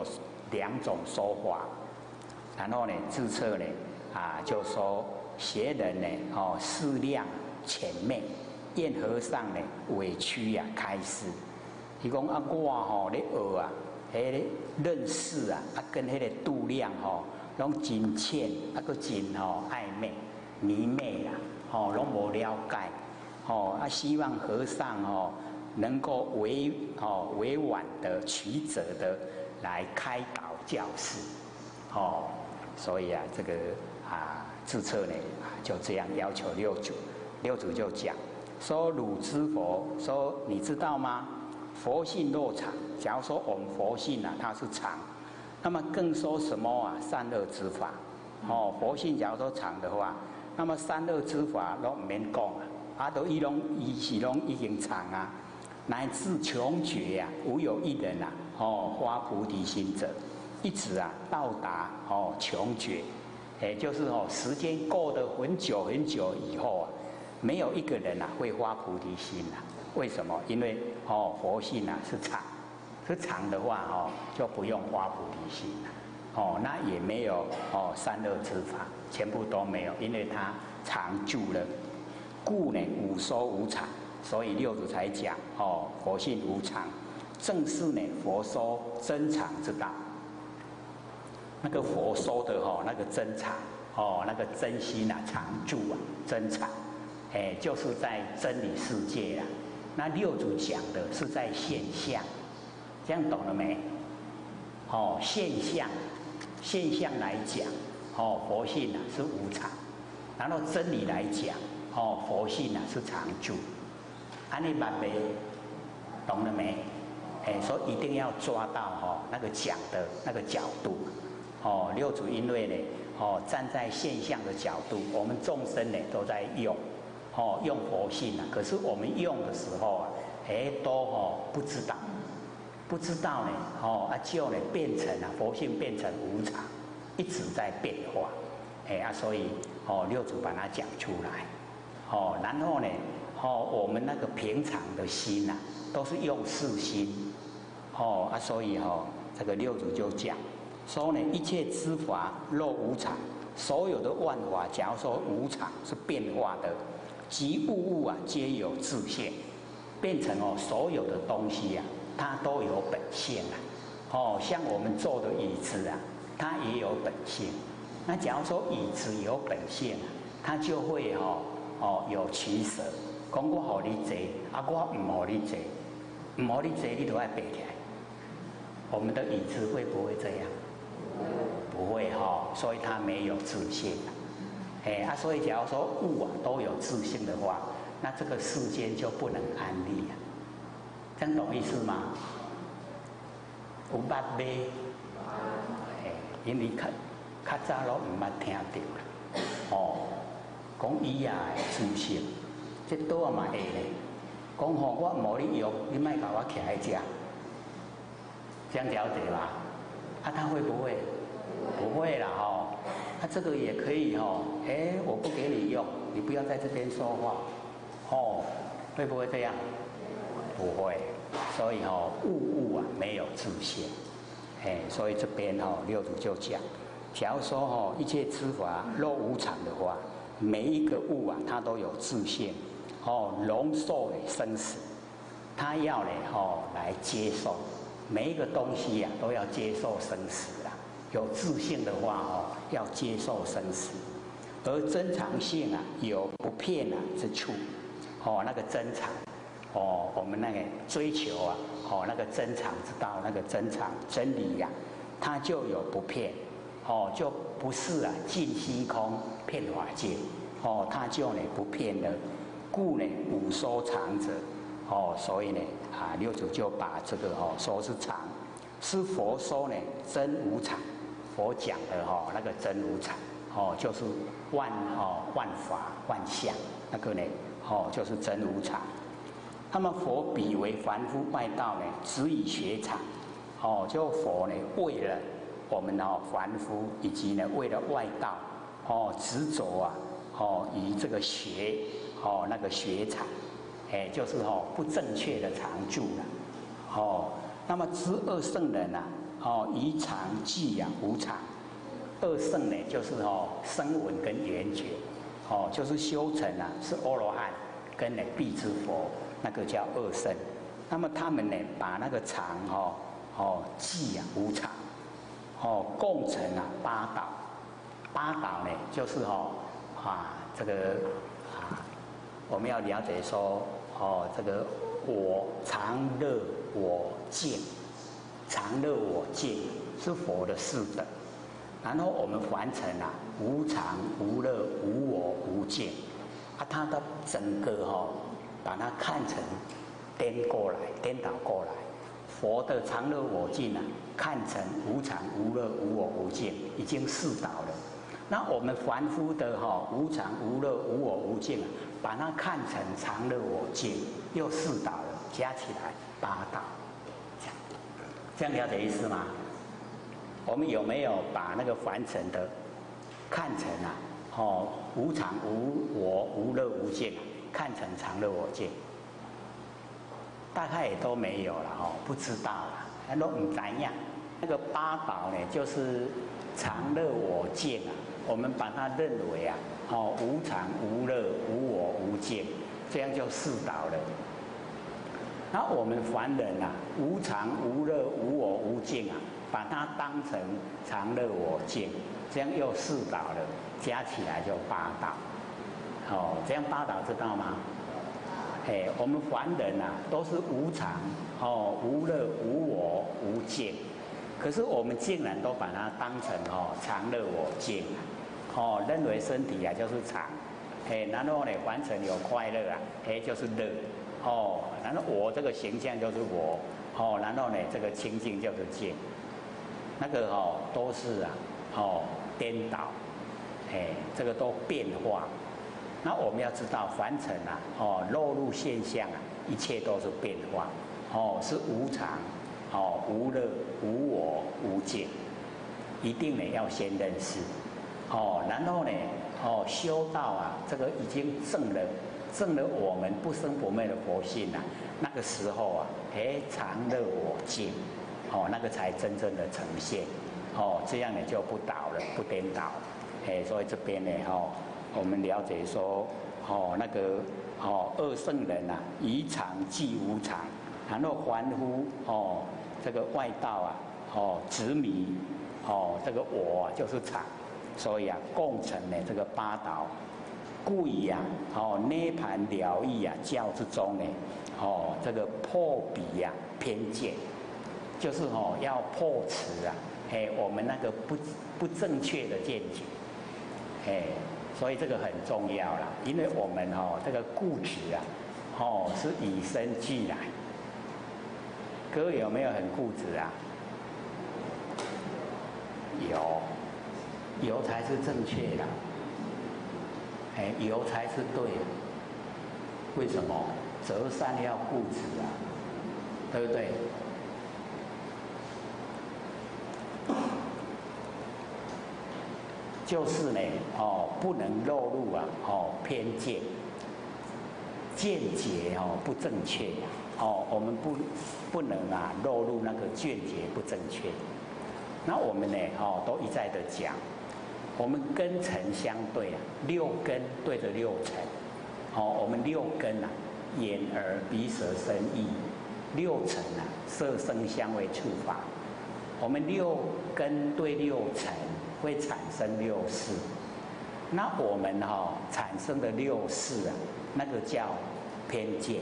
两种说法。然后呢，自测呢啊，就说学人呢哦思量浅昧，愿和尚呢委屈呀、啊、开示。伊讲啊，我吼咧学啊，迄个认识啊，啊跟迄个度量吼，拢真浅，啊个真吼暧昧迷昧啦，吼拢无了解，吼啊希望和尚吼能够委吼委婉的曲折的来开导教示，吼，所以啊这个啊自测呢就这样要求六祖，六祖就讲说汝知佛，说你知道吗？佛性若常，假如说我们佛性啊，它是常，那么更说什么啊？善恶之法，哦，佛性假如说常的话，那么善恶之法都唔免讲啊，啊都伊拢伊是拢已经常啊，乃至穷绝啊，无有一人啊，哦，发菩提心者，一直啊到达哦穷绝，也就是哦时间过得很久很久以后啊，没有一个人啊会发菩提心啊。为什么？因为哦，佛性啊是常，是常的话哦，就不用发菩提心了。哦，那也没有哦善恶之法，全部都没有，因为它常住了，故呢无收无常，所以六祖才讲哦，佛性无常，正是呢佛说真常之道。那个佛说的哦，那个真常哦，那个真心啊常住啊，真常，哎，就是在真理世界啊。那六祖讲的是在现象，这样懂了没？哦，现象，现象来讲，哦，佛性啊是无常，然后真理来讲，哦，佛性啊是常住。安尼明白？懂了没？哎，所以一定要抓到哦那个讲的那个角度。哦，六祖因为呢，哦站在现象的角度，我们众生呢都在用。哦，用佛性啊，可是我们用的时候啊，哎，都哦不知道，不知道呢，哦啊就呢变成啊佛性变成无常，一直在变化，哎啊，所以哦六祖把它讲出来，哦，然后呢，哦我们那个平常的心呐、啊，都是用世心，哦啊，所以哦这个六祖就讲说呢，一切之法若无常，所有的万法，假如说无常是变化的。即物物啊，皆有自性，变成哦，所有的东西啊，它都有本性啊。哦，像我们坐的椅子啊，它也有本性。那假如说椅子有本性啊，它就会哦哦有取舍。讲我好你坐，啊我唔好你坐，唔好你坐，你都要背起来。我们的椅子会不会这样？不会哈、哦，所以它没有自性。哎啊，所以假如说物啊都有自性的话，那这个世间就不能安立啊。这样懂意思吗？有捌未？哎，因为较较早拢唔捌听到啦。哦，讲伊啊自性，这倒啊嘛会咧。讲吼，我无你用，你莫甲我徛喺遮，这样了解吧？啊，他会不会？不会啦，哦。那、啊、这个也可以哦，哎，我不给你用，你不要在这边说话，哦，会不会这样？不会，所以哦，物物啊没有自性，哎，所以这边哦六祖就讲，假如说哦一切之法若无常的话，每一个物啊它都有自性，哦，龙寿的生死，它要呢哦来接受，每一个东西呀、啊、都要接受生死啦。有自性的话哦，要接受生死，而真常性啊，有不骗啊之处，哦，那个真常，哦，我们那个追求啊，哦，那个真常之道，那个真常真理呀、啊，它就有不骗，哦，就不是啊尽虚空骗法界，哦，它就呢不骗了，故呢无收常者，哦，所以呢啊六祖就把这个哦说是常，是佛说呢真无常。佛讲的哈、哦，那个真无常，哦，就是万哦万法万象，那个呢，哦，就是真无常。那么佛比为凡夫外道呢，只以学常，哦，就佛呢为了我们哦凡夫以及呢为了外道，哦执着啊，哦以这个学，哦那个学常，哎，就是哦不正确的常住了，哦，那么知恶圣人啊。 哦，宜常寂啊，无常。二圣呢，就是哦，声闻跟缘觉，哦，就是修成啊，是阿罗汉跟呢辟支佛，那个叫二圣。那么他们呢，把那个常哦哦寂啊无常，哦共成啊八岛。八岛呢，就是哦啊这个啊，我们要了解说哦这个我常乐我净，常乐我净是佛的四等。然后我们凡尘啊，无常、无乐、无我、无见，啊，它的整个哈、哦，把它看成颠过来、颠倒过来。佛的常乐我净啊，看成无常、无乐、无我、无见，已经四倒了。那我们凡夫的哈、哦，无常、无乐、无我、无见啊，把它看成常乐我净，又四倒了，加起来八倒。这样，这样了解意思吗？我们有没有把那个凡尘的看成啊，哦，无常、无我、无乐、无见，看成常乐我见？大概也都没有了哦，不知道啦，那都唔怎样。那个八倒呢，就是常乐我见啊，我们把它认为啊，哦，无常、无乐、无我、无见，这样就四倒了。那我们凡人啊，无常、无乐、无我、无见啊，把它当成常乐我见，这样又四倒了，加起来就八倒。哦，这样八倒知道吗？哎，我们凡人啊，都是无常、哦无乐、无我、无见，可是我们竟然都把它当成哦常乐我见，哦认为身体啊就是常，哎，然后呢凡尘有快乐啊，哎就是乐。哦，然后我这个形象就是我，哦，然后呢，这个清净就是见，那个哦都是啊，哦颠倒，哎，这个都变化。那我们要知道凡尘啊，哦落入现象啊，一切都是变化，哦是无常，哦无乐、无我、无见，一定呢要先认识，哦，然后呢，哦修道啊，这个已经证了。证了我们不生不灭的佛性啊，那个时候啊，哎，常乐我净，哦，那个才真正的呈现，哦，这样呢就不倒了，不颠倒，哎，所以这边呢，哦，我们了解说，哦，那个哦二圣人啊，宜常寂无常，然后凡夫哦，这个外道啊，哦执迷，哦这个我啊就是常，所以啊共成呢这个八倒。故以啊，哦，涅盘了义啊，教之中呢，哦，这个破彼啊偏见，就是哦要破除啊，哎，我们那个不不正确的见解，哎，所以这个很重要啦，因为我们哦这个固执啊，哦是与生俱来。各位有没有很固执啊？有，有才是正确的。哎，有才是对的。为什么？择善要固执啊，对不对？就是呢，哦，不能落入啊，哦，偏见、见解哦不正确，哦，我们不不能啊落入那个见解不正确。那我们呢，哦，都一再的讲。我们根尘相对啊，六根对着六尘，哦，我们六根啊，眼耳鼻舌身意，六尘啊，色声香味触法，我们六根对六尘会产生六识，那我们哈、哦、产生的六识啊，那个叫偏见，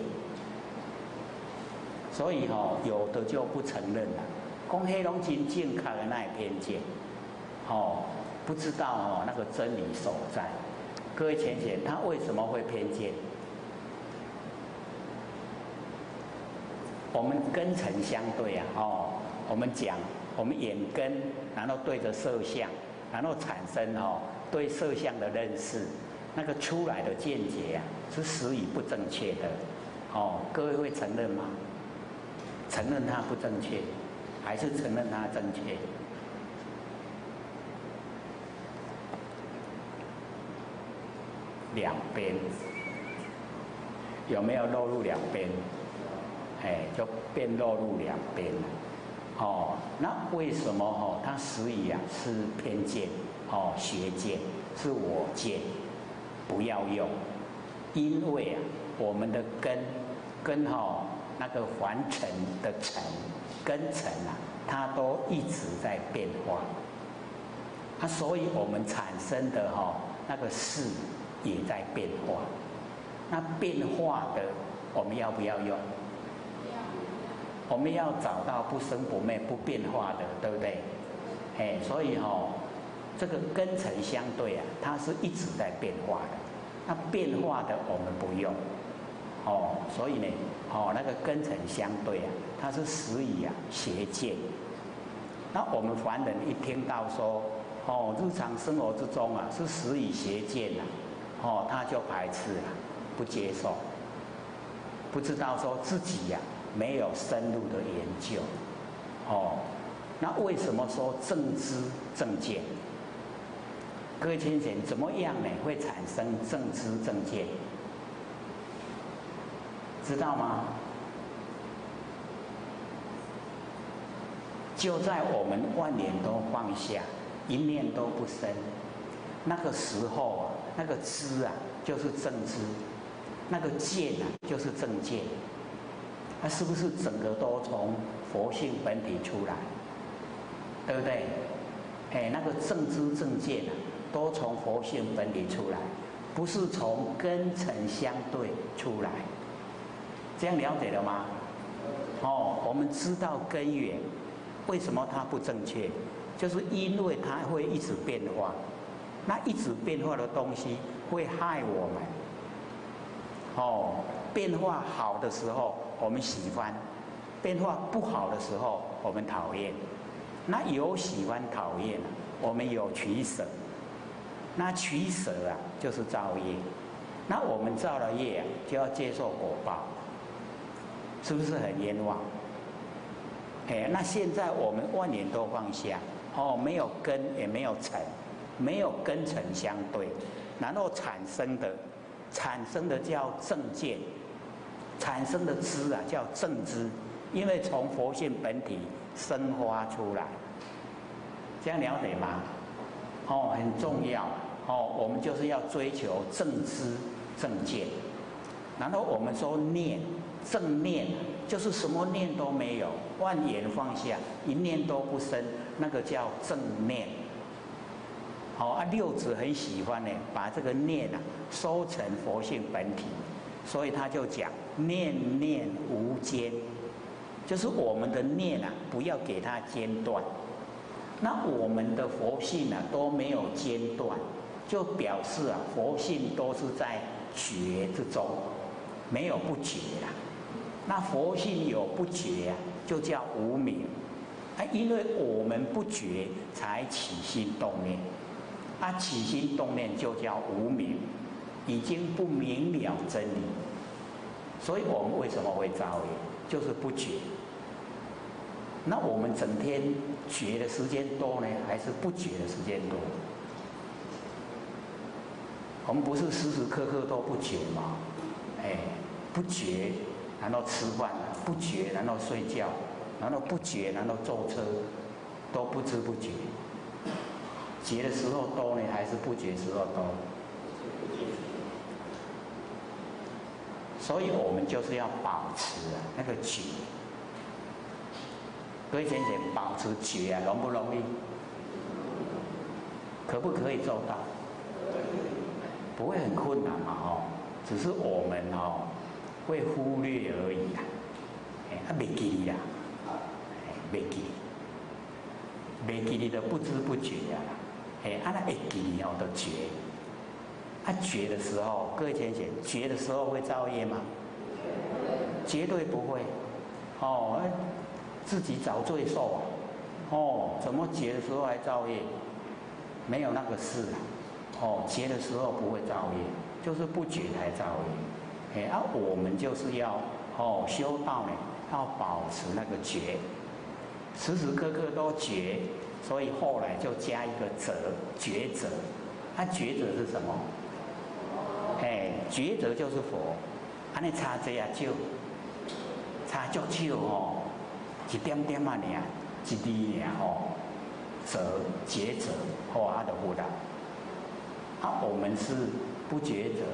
所以哈、哦、有的就不承认了，讲黑龙真正确的那偏见，哦。不知道哦，那个真理所在。各位浅显，他为什么会偏见？我们根尘相对啊，哦，我们讲，我们眼根，然后对着色相，然后产生哦对色相的认识，那个出来的见解啊，是实以不正确的。哦，各位会承认吗？承认它不正确，还是承认它正确？两边有没有落入两边？哎，就变落入两边。 哦，那为什么哦？它实以啊是偏见，哦，邪见，是我见，不要用，因为啊我们的根跟哦那个凡尘的尘根尘啊，它都一直在变化，啊，所以我们产生的哈、哦、那个事也在变化，那变化的我们要不要用？我们要找到不生不灭、不变化的，对不对？哎，所以哦，这个根尘相对啊，它是一直在变化的。那变化的我们不用，哦，所以呢，哦，那个根尘相对啊，它是实以啊邪见。那我们凡人一听到说，哦，日常生活之中啊是实以邪见啊，哦，他就排斥了，不接受，不知道说自己呀、啊。没有深入的研究，哦，那为什么说正知正见？各位亲戚，怎么样呢？会产生正知正见？知道吗？就在我们万念都放下，一念都不生，那个时候啊，那个知啊，就是正知，那个见啊，就是正见。那是不是整个都从佛性本体出来，对不对？哎，那个正知正见啊，都从佛性本体出来，不是从根尘相对出来。这样了解了吗？哦，我们知道根源，为什么它不正确？就是因为它会一直变化，那一直变化的东西会害我们。哦，变化好的时候我们喜欢，变化不好的时候我们讨厌。那有喜欢讨厌，我们有取舍。那取舍啊，就是造业。那我们造了业啊，就要接受果报，是不是很冤枉？哎，那现在我们万念都放下，哦，没有根也没有尘，没有根尘相对，然后产生的。产生的叫正见，产生的知啊叫正知，因为从佛性本体生发出来，这样了解吗？哦，很重要哦，我们就是要追求正知正见，然后我们说念正念，就是什么念都没有，万缘放下，一念都不生，那个叫正念。好、哦、啊，六祖很喜欢呢，把这个念啊收成佛性本体，所以他就讲念念无间，就是我们的念啊，不要给它间断。那我们的佛性啊都没有间断，就表示啊佛性都是在觉之中，没有不觉啦。那佛性有不觉啊，就叫无明啊，因为我们不觉才起心动念。他、啊、起心动念就叫无明，已经不明了真理，所以我们为什么会造业？就是不觉。那我们整天觉的时间多呢，还是不觉的时间多？我们不是时时刻刻都不觉吗？哎，不觉，然后吃饭，不觉，然后睡觉，然后不觉，然后坐车，都不知不觉。觉的时候多呢，还是不觉时候多？所以我们就是要保持啊那个觉。各位先生，保持觉啊，容不容易？可不可以做到？不会很困难嘛，哦，只是我们哦会忽略而已啦，哎，啊，没记哩啦，哎，没记，没记哩的不知不觉啊。哎，啊那会记哦，都觉，啊觉的时候，各位先生，觉的时候会造业吗？绝对不会，哦，自己找罪受啊，哦，怎么觉的时候还造业？没有那个事啊，哦，觉的时候不会造业，就是不觉才造业。哎，啊，我们就是要哦修道呢，要保持那个觉，时时刻刻都觉。所以后来就加一个责，抉择。它、啊、抉择是什么？哎，抉择就是佛。安尼差这啊少，差足少哦，一点点啊尔。 一滴呀吼，折抉择或他的辅导。啊，我们是不抉择，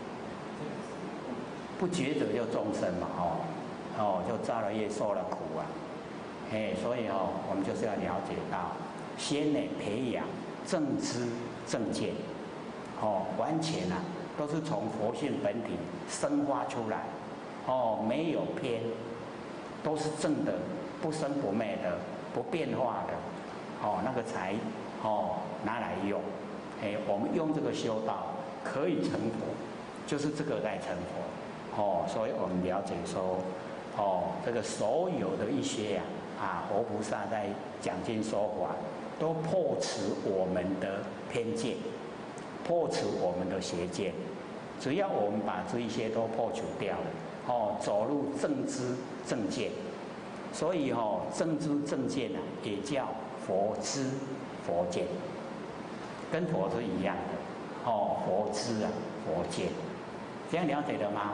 不抉择就众生嘛，哦，哦，就造了业受了苦啊，哎，所以哦，我们就是要了解到，先呢培养正知正见，哦，完全啊都是从佛性本体生发出来，哦，没有偏，都是正的，不生不灭的，不变化的，哦，那个才哦拿来用。哎，我们用这个修道可以成佛，就是这个在成佛，哦，所以我们了解说，哦，这个所有的一些呀、啊，啊，活菩萨在讲经说法，都破除我们的偏见，破除我们的邪见，只要我们把这一些都破除掉了，哦，走入正知正见，所以哦，正知正见啊，也叫佛知佛见。跟佛是一样的，哦，佛知啊，佛见，这样了解了吗？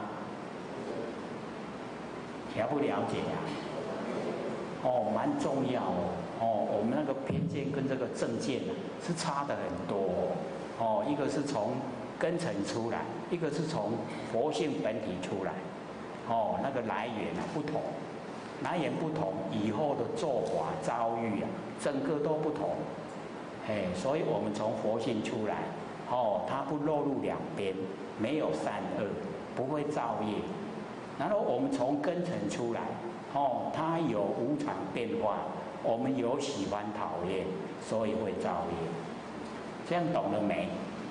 了不了解啊？哦，蛮重要哦。哦，我们那个偏见跟这个正见啊，是差的很多哦。哦，一个是从根尘出来，一个是从佛性本体出来。哦，那个来源啊不同，来源不同，以后的做法遭遇啊，整个都不同。哎，所以我们从佛性出来，哦，它不落入两边，没有善恶，不会造业。然后我们从根尘出来，哦，它有无常变化，我们有喜欢讨厌，所以会造业。这样懂了没？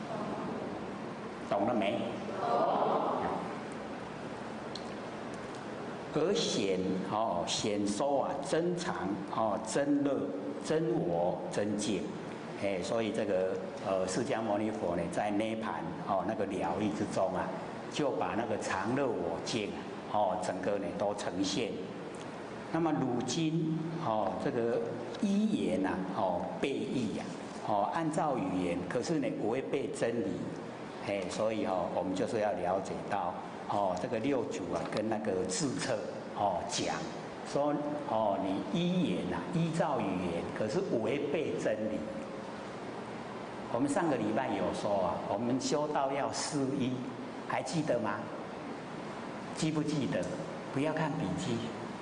懂了没？而显哦，显收啊，真常哦，真乐，真我，真见。哎，所以这个呃，释迦牟尼佛呢，在涅盘哦那个疗愈之中啊，就把那个常乐我净哦，整个呢都呈现。那么如今哦，这个依言呐、啊，哦背义呀、啊，哦按照语言，可是呢违背真理，哎，所以哦，我们就是要了解到哦，这个六祖啊跟那个智彻哦讲说哦，你依言呐、啊，依照语言，可是违背真理。我们上个礼拜有说啊，我们修道要思依，还记得吗？记不记得？不要看笔记，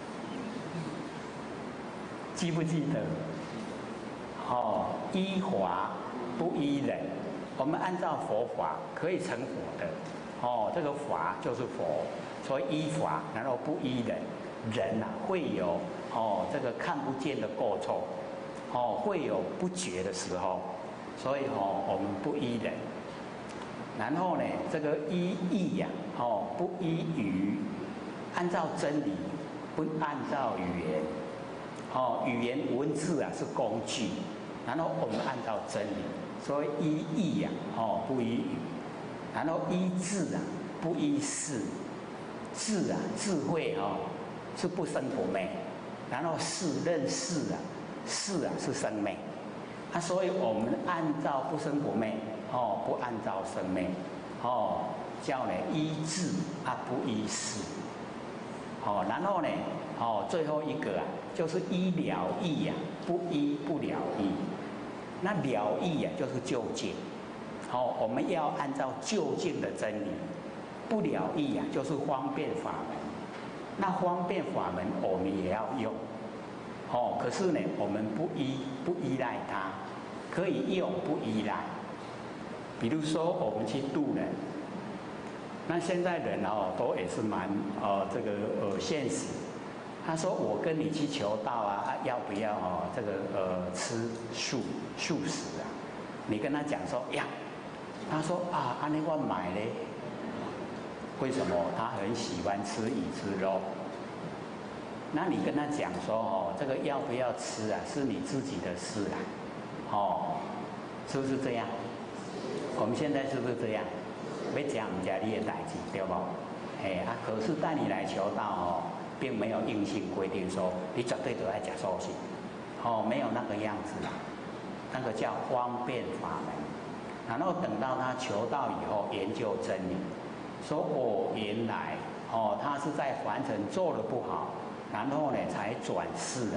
记不记得？哦，依法不依人，我们按照佛法可以成佛的。哦，这个法就是佛，所以依法，然后不依人。人啊，会有哦这个看不见的过错，哦会有不觉的时候。所以哦，我们不依人，然后呢，这个依义呀、啊，哦，不依语，按照真理，不按照语言，哦，语言文字啊是工具，然后我们按照真理，所以依义呀、啊，哦，不依语，然后依智啊，不依事，智啊，智慧哦，是不生不灭，然后事认识啊，事啊是生灭。啊，所以我们按照不生不灭，哦，不按照生灭，哦，叫呢依智啊，不依事，哦，然后呢，哦，最后一个啊，就是依了义呀、啊，不依不了义。那了义呀、啊，就是究竟，哦，我们要按照究竟的真理，不了义呀、啊，就是方便法门。那方便法门我们也要用。哦，可是呢，我们不依不依赖它，可以用不依赖。比如说，我们去度人，那现在人哦，都也是蛮呃这个呃现实。他说：“我跟你去求道啊，要不要哦这个呃吃素素食啊？”你跟他讲说要，他说啊，安尼我买嘞。为什么？他很喜欢吃鱼吃肉。那你跟他讲说哦，这个要不要吃啊，是你自己的事啊，哦，是不是这样？我们现在是不是这样？要讲我们家你的代志，对不？哎啊，可是带你来求道哦，并没有硬性规定说你绝对都要讲素食，哦，没有那个样子啦，那个叫方便法门。然后等到他求道以后，研究真理，说哦，原来哦，他是在凡尘做得不好。然后呢，才转世啊，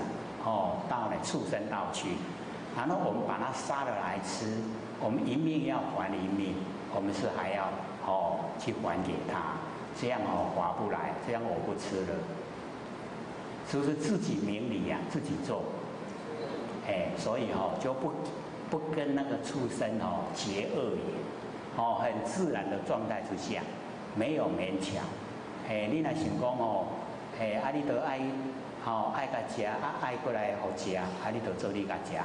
哦，到了畜生道去，然后我们把它杀了来吃，我们一命要还一命，我们是还要哦去还给他，这样哦划不来，这样我不吃了，是不是自己明理呀、啊，自己做？哎，所以哦就不不跟那个畜生哦结恶缘，哦很自然的状态之下，没有勉强。哎，你若想讲哦，哎啊你都爱。好、哦，爱甲食，啊爱过来互食，啊你就做你甲食。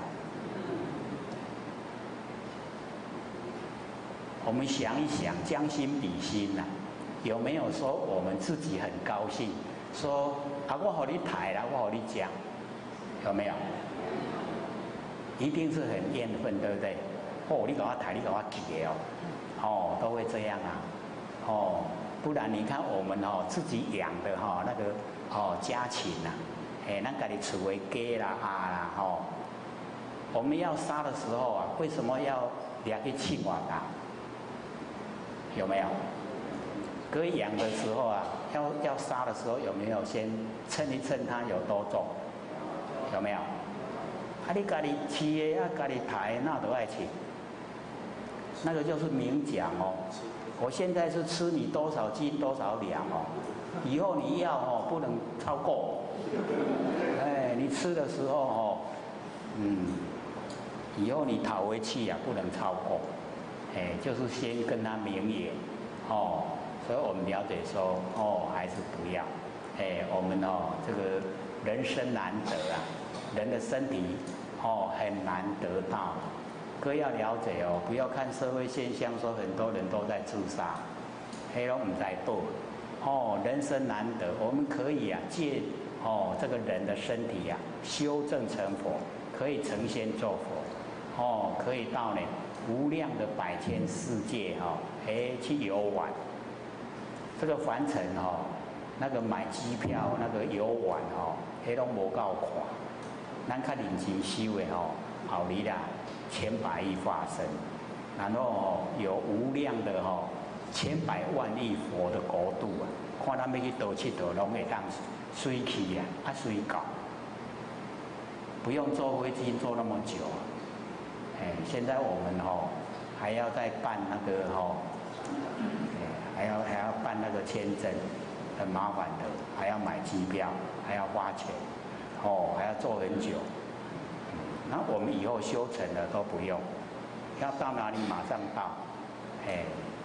我们想一想，将心比心呐、啊，有没有说我们自己很高兴，说啊我互你抬啦，我互你讲，有没有？一定是很怨愤，对不对？哦，你给我抬，你给我举哦，哦都会这样啊，哦，不然你看我们哦自己养的哈、哦、那个哦家禽呐、啊。哎，咱家己厝的鸡啦、鸭啦，吼、哦，我们要杀的时候啊，为什么要掠去气瓦打？有没有？各位养的时候啊，要要杀的时候，有没有先称一称它有多重？有没有？啊，你家己饲的啊，家己抬，那都爱吃。那个就是明讲哦，我现在是吃你多少斤多少两哦，以后你要哦不能超过。哎，你吃的时候哦，嗯，以后你讨回去呀、啊，不能超过。哎，就是先跟他明言，哦，所以我们了解说，哦，还是不要。哎，我们哦，这个人生难得啊，人的身体哦很难得到。各位要了解哦，不要看社会现象说很多人都在自杀，黑龙唔在做。哦，人生难得，我们可以啊借。哦，这个人的身体呀、啊，修正成佛，可以成仙做佛，哦，可以到呢无量的百千世界哈、哦，哎去游玩。这个凡尘哈、哦，那个买机票、那个游玩哈、哦，迄拢无够看。咱较认真修的吼、哦，后日啦千百亿化身，然后哦有无量的吼、哦、千百万亿佛的国度啊，看咱要去倒佚佗，拢会当。随去呀，啊随搞，不用坐飞机坐那么久。哎，现在我们哦还要再办那个哦，哎还要还要办那个签证，很麻烦的，还要买机票，还要花钱，哦还要坐很久。那我们以后修成了都不用，要到哪里马上到，哎。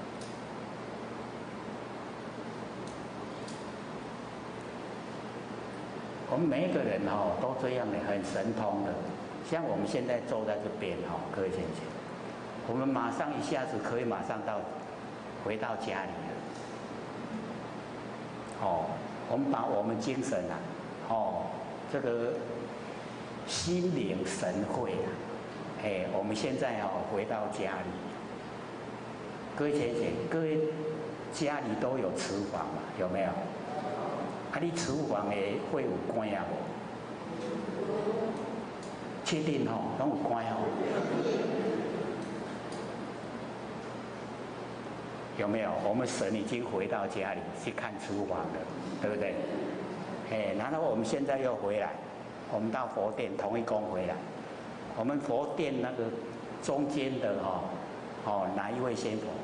我们每一个人哦都这样的，很神通的。像我们现在坐在这边哈、哦，各位先生，我们马上一下子可以马上到回到家里了。哦，我们把我们精神啊，哦，这个心领神会啊，哎，我们现在哦回到家里。各位先生，各位家里都有厨房嘛？有没有？啊，你厨房的会有关啊无？确定吼，拢有关哦。有没有？我们神已经回到家里去看厨房了，对不对？哎，然后我们现在又回来，我们到佛殿同一宫回来。我们佛殿那个中间的哈、哦，哦哪一位仙佛？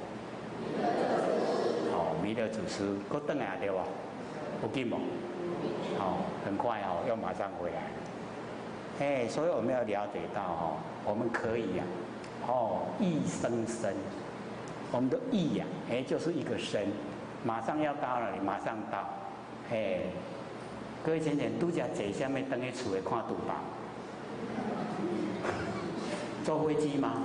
哦，弥勒祖师，搁转来对吧？有紧无？哦，很快哦，又马上回来了。哎，所以我们要了解到哦，我们可以呀、啊，哦，意生生，我们的意呀、啊，哎，就是一个生，马上要到了，你马上到，哎，各位先生，拄只坐下面等去厝里看赌吧？坐飞机吗？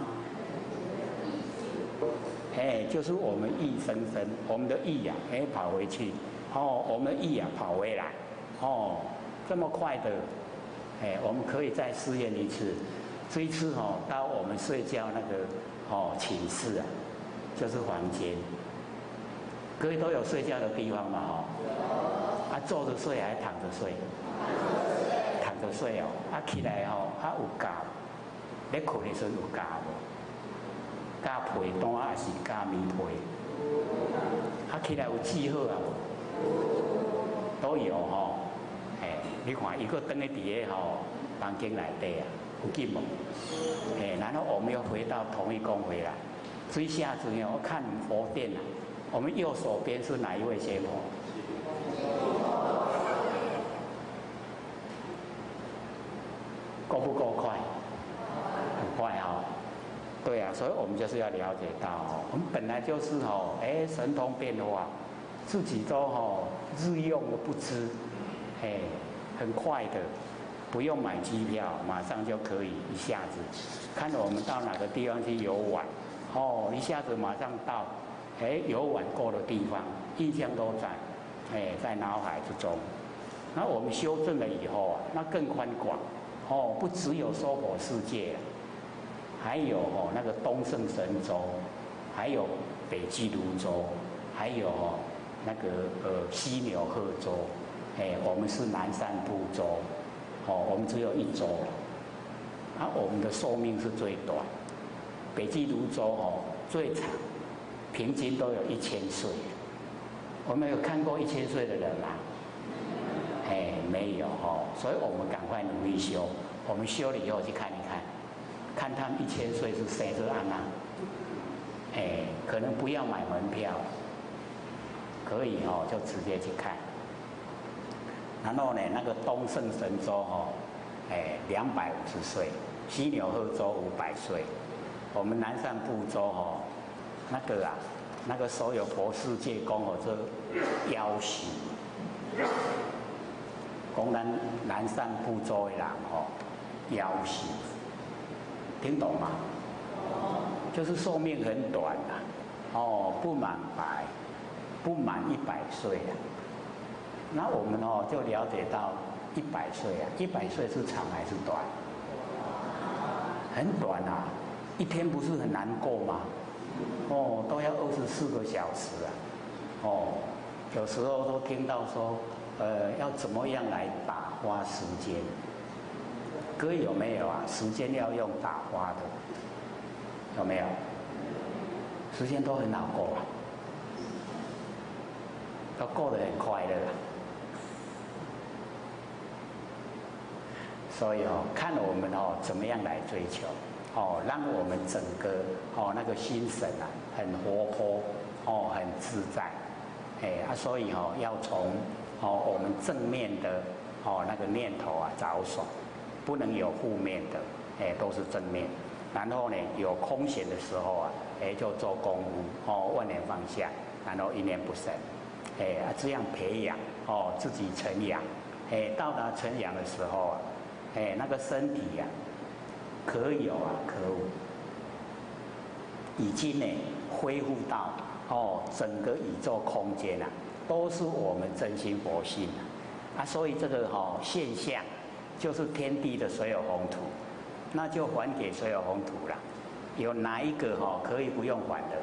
哎，就是我们意生生，我们的意呀、啊，哎，跑回去。哦，我们的意啊跑回来，哦，这么快的，哎，我们可以再试验一次，这一次哦，到我们睡觉那个哦寝室啊，就是房间，各位都有睡觉的地方嘛，哦，啊坐着睡还是躺着睡？躺着睡哦，啊起来哦，啊有觉，咧困的时候有觉无？加被单还是加棉被？啊起来有记号啊无？都有吼、哦，哎，你看一个灯在底下吼， 房间内底啊，有紧无？哎，然后我们又回到同一宫回来，这一下子呢，我看佛殿啊，我们右手边是哪一位邪佛？够不够快？很快哦。对啊，所以我们就是要了解到哦，我们本来就是哦，哎，神通变化，自己都哦日用都不知，哎，很快的，不用买机票，马上就可以一下子，看我们到哪个地方去游玩，哦，一下子马上到，哎，游玩过的地方，印象都在，哎，在脑海之中。那我们修正了以后啊，那更宽广，哦，不只有娑婆世界。还有哦，那个东胜神州，还有北俱泸州，还有哦那个呃西牛贺州，哎，我们是南赡部洲，哦，我们只有一州，啊，我们的寿命是最短，北俱泸州哦最长，平均都有一千岁。我们有看过一千岁的人吗？哎，没有哦，所以我们赶快努力修，我们修了以后去看一看。看他们一千岁是谁是安娜，哎，可能不要买门票，可以哦，就直接去看。然后呢，那个东胜神州哦，哎，两百五十岁，西牛贺州五百岁，我们南赡部洲哦，那个啊，那个所有佛世界讲哦，这夭寿，讲咱南赡部洲的人哦，夭寿。听懂吗？就是寿命很短啊，哦，不满百，不满一百岁啊。那我们哦就了解到一百岁啊，一百岁是长还是短？很短啊，一天不是很难过吗？哦，都要二十四个小时啊，哦，有时候都听到说，呃，要怎么样来打发时间？各位有没有啊？时间要用打发的，有没有？时间都很好过啊，都过得很快乐啊。所以哦，看我们哦怎么样来追求，哦，让我们整个哦那个心神啊很活泼，哦很自在，哎啊，所以哦要从哦我们正面的哦那个念头啊着手。不能有负面的，哎，都是正面。然后呢，有空闲的时候啊，哎，就做功夫，哦，万年放下，然后一念不生，哎，这样培养，哦，自己成养，哎，到达成养的时候啊，哎，那个身体呀、啊，可有啊，可无，已经呢恢复到哦，整个宇宙空间啊，都是我们真心佛性啊，啊，所以这个哦现象。就是天地的所有宏土，那就还给所有宏土了。有哪一个哈、哦、可以不用还的？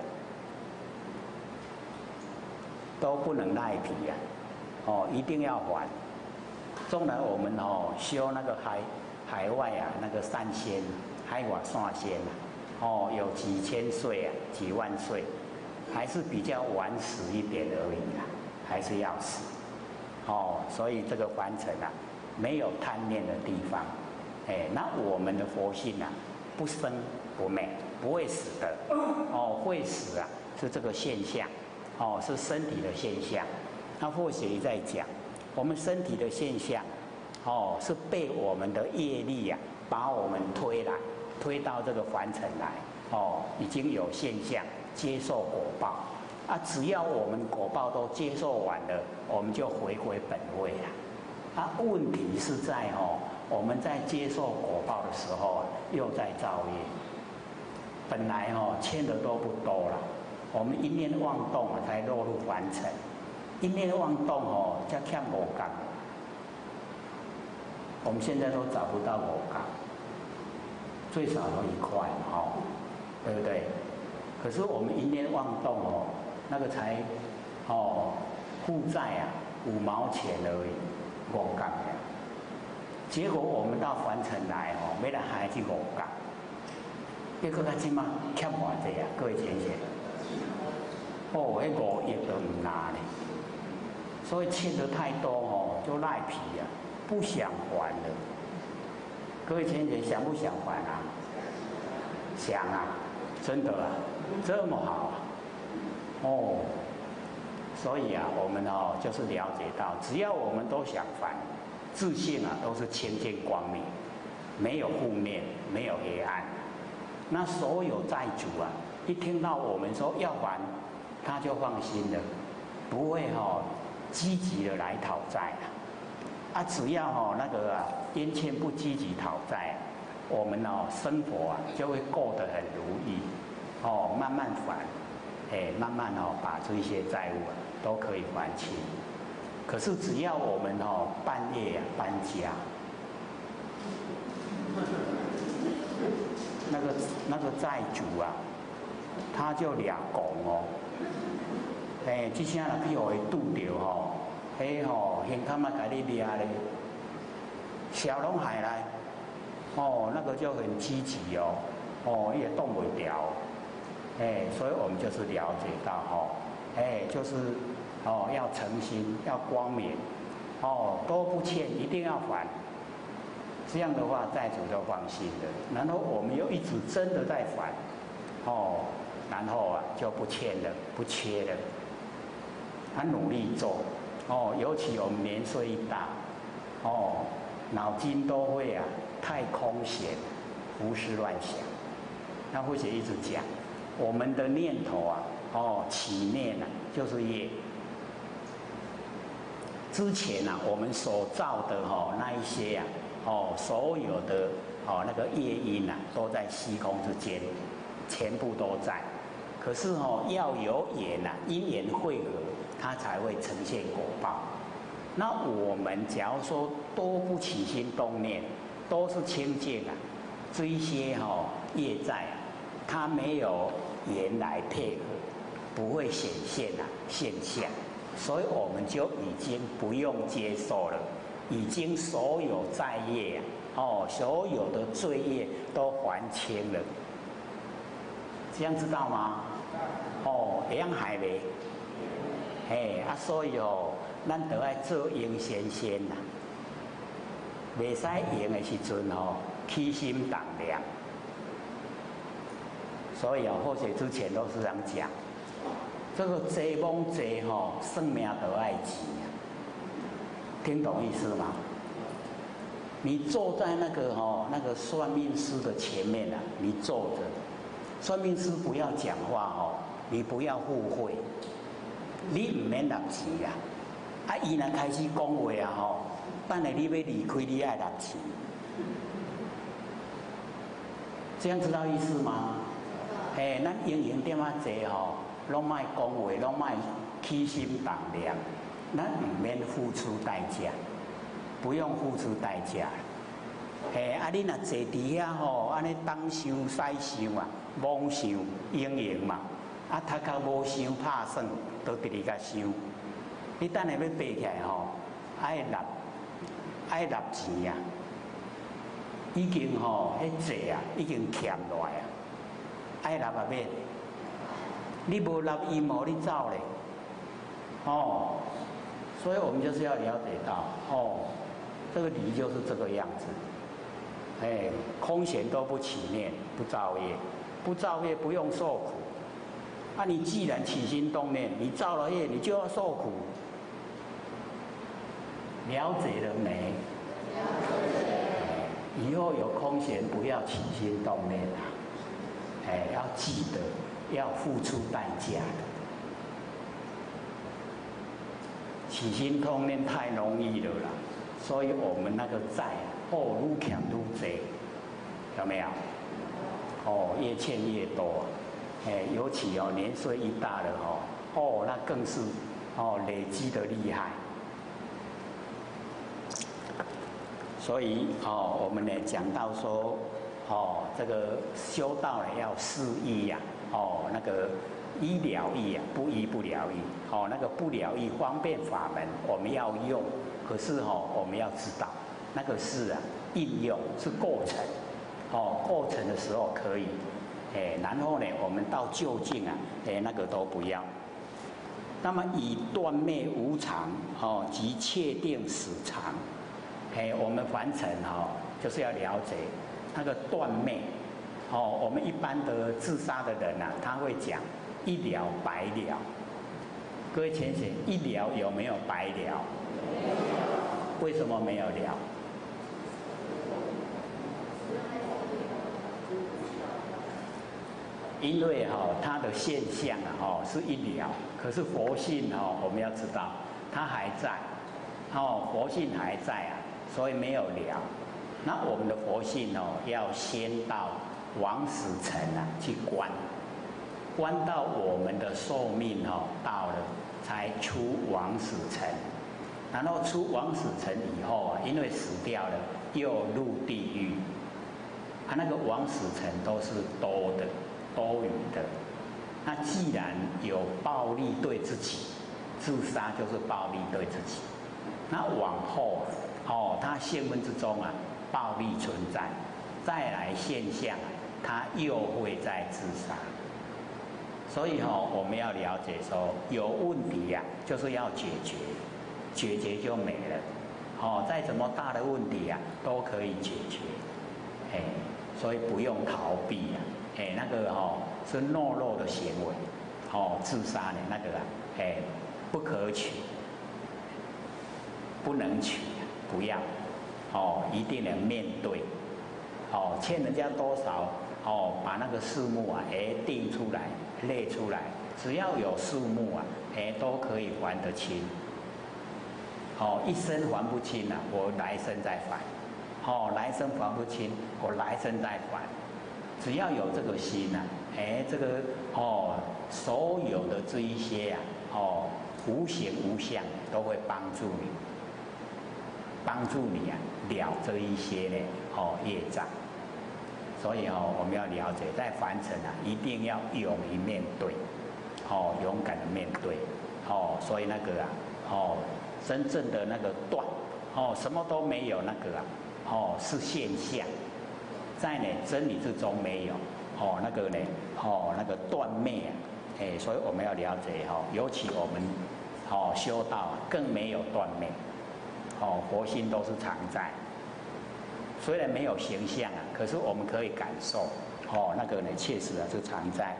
都不能赖皮呀、啊！哦，一定要还。纵然我们哦修那个海海外啊那个三仙海瓦散仙啊，哦有几千岁啊几万岁，还是比较晚死一点而已啦，还是要死。哦，所以这个凡尘啊。没有贪念的地方，哎，那我们的佛性啊，不生不灭，不会死的。哦，会死啊，是这个现象，哦，是身体的现象。那或许在讲，我们身体的现象，哦，是被我们的业力啊，把我们推来，推到这个凡尘来，哦，已经有现象，接受果报。啊，只要我们果报都接受完了，我们就回归本位了。啊，问题是在哦，我们在接受果报的时候啊，又在造业。本来哦欠的都不多了，我们一念妄动啊，才落入凡尘。一念妄动哦，才欠五感。我们现在都找不到五感，最少有一块哦，对不对？可是我们一念妄动哦，那个才哦负债啊五毛钱而已。五角呀，结果我们到凡尘来哦，要来还这五角，结果他今嘛欠偌济啊，各位先生，哦，迄五亿都唔拿呢，所以欠得太多哦，就赖皮啊，不想还了。 各位贤姐想不想还啊？想啊，真的啊，这么好啊，哦，所以啊，我们哦就是了解到，只要我们都想还，自信啊都是清净光明，没有负面，没有黑暗。那所有债主啊，一听到我们说要还，他就放心了，不会哦积极的来讨债啊。啊，只要哦那个啊冤欠不积极讨债啊，我们哦生活啊就会过得很如意，哦慢慢还，哎慢慢哦把这些债务啊都可以还清。可是只要我们哦半夜啊搬家，那个那个债主啊，他就俩讲哦，哎这些人去互伊拄着吼。迄吼，现他妈给你掠咧，小龙海来，哦，那个就很积极哦，哦也动不了，哎，所以我们就是了解到吼，哎，就是哦要诚心，要光明，哦都不欠，一定要还，这样的话债主就放心了。然后我们又一直真的在还，哦，然后啊就不欠了，不缺了，他努力做。哦，尤其我们年岁一大，哦，脑筋都会啊太空闲，胡思乱想。那或者一直讲，我们的念头啊，哦，起念啊，就是业。之前啊，我们所造的哈、哦、那一些啊，哦，所有的哦那个业因啊，都在虚空之间，全部都在。可是哦，要有缘啊，因缘汇合。它才会呈现果报。那我们假如说都不起心动念，都是清净啊，这一些哈、哦、业债啊，它没有缘来配合，不会显现啊现象，所以我们就已经不用接受了，已经所有债业啊，哦，所有的罪业都还清了，这样知道吗？哦，这样还没。嘿啊，所以哦，咱得爱做应先先呐，袂使用的时阵哦，起心动念。所以哦，或许之前都是这样讲，这个济蒙济吼，算命得爱钱啊，听懂意思吗？你坐在那个哦那个算命师的前面啊，你坐着，算命师不要讲话哦，你不要互惠。你唔免纳钱啊！啊，伊若开始讲话啊吼，等下你要离开，你爱纳钱，这样知道意思吗？嘿，咱营营点啊济吼，拢莫讲话，拢莫起心动念，咱唔免付出代价，不用付出代价。嘿，啊，你若坐伫遐吼，安尼东想西想啊，妄想营营嘛。啊，头壳无想拍算，都直直甲想。你等下要爬起来吼，爱纳爱纳钱啊！已经吼，迄债啊，已经欠落来啊，爱纳啊免。你无纳伊无你走咧，哦，所以我们就是要了解到，哦，这个理就是这个样子。哎，空闲都不起念，不造业，不造业不用受苦。啊，你既然起心动念，你造了业，你就要受苦。了解了没？了解。以后有空闲不要起心动念啊！哎，要记得要付出代价的。起心动念太容易了啦，所以我们那个债哦，愈欠愈多，有没有？哦，越欠越多。哎，尤其哦，年岁一大了哦，哦，那更是哦累积的厉害。所以哦，我们呢讲到说，哦，这个修道呢要四医呀，哦，那个医疗医啊，不医不疗医，哦，那个不疗医方便法门我们要用，可是哦，我们要知道那个是啊应用是过程，哦，过程的时候可以。哎，然后呢，我们到究竟啊，哎，那个都不要。那么以断灭无常，哦，及确定死常，哎，我们凡尘哈、哦， 就是要了解那个断灭。哦，我们一般的自杀的人啊，他会讲一了百了。各位浅显，一了有没有百了？为什么没有了？因为哈、哦，它的现象啊，哈、哦、是一了，可是佛性哦，我们要知道它还在，哦，佛性还在啊，所以没有了。那我们的佛性哦，要先到往死城啊去观，观到我们的寿命哦到了，才出往死城。然后出往死城以后啊，因为死掉了，又入地狱。啊，那个往死城都是多的。多余的，那既然有暴力对自己，自杀就是暴力对自己。那往后哦，他兴奋之中啊，暴力存在，再来现象，他又会再自杀。所以哦，我们要了解说，有问题呀、啊，就是要解决，解决就没了。哦，再怎么大的问题呀、啊，都可以解决。哎，所以不用逃避呀、啊。哎，那个哦是懦弱的行为，哦，自杀的那个啊，哎，不可取，不能取，不要，哦，一定能面对，哦，欠人家多少，哦，把那个数目啊，哎，定出来，列出来，只要有数目啊，哎，都可以还得清，哦，一生还不清啊，我来生再还，哦，来生还不清，我来生再还。只要有这个心呐、啊，哎，这个哦，所有的这一些啊，哦，无形无相都会帮助你，帮助你啊了这一些呢，哦，业障。所以哦，我们要了解，在凡尘啊，一定要勇于面对，哦，勇敢的面对，哦，所以那个啊，哦，真正的那个断，哦，什么都没有那个啊，哦，是现象。在呢真理之中没有，哦那个呢，哦那个断灭啊，哎，所以我们要了解哈、哦，尤其我们哦修道更没有断灭，哦佛心都是常在，虽然没有形象啊，可是我们可以感受，哦那个呢确实啊是常在，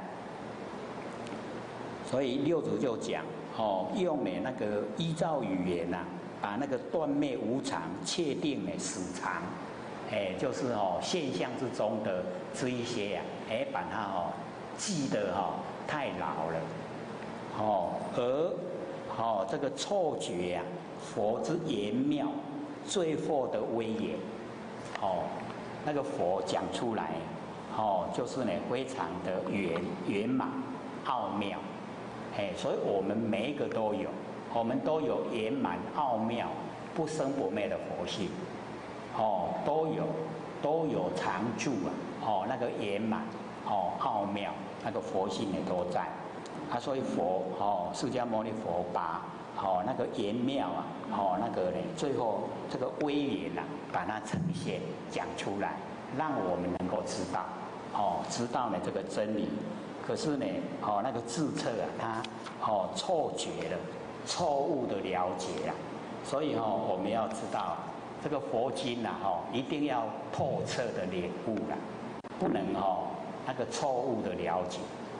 所以六祖就讲，哦用呢那个依照语言呐、啊，把那个断灭无常确定呢死常。哎，就是哦，现象之中的这一些呀、啊，哎，把它哦记得哈、哦、太牢了，哦，而哦这个错觉呀、啊，佛之言妙，最后的威严，哦，那个佛讲出来，哦，就是呢非常的圆圆满奥妙，哎，所以我们每一个都有，我们都有圆满奥妙不生不灭的佛性。哦，都有，都有常住啊！哦，那个圆满，哦，奥妙，那个佛性也都在。啊，所以佛，哦，释迦牟尼佛把，哦，那个圆妙啊，哦，那个呢，最后这个威严啊，把它呈现讲出来，让我们能够知道，哦，知道呢这个真理。可是呢，哦，那个自测啊，它，哦，错觉了，错误的了解啊，所以哦，我们要知道。这个佛经呐、啊，哦，一定要透彻的领悟啦，不能哦那个错误的了解，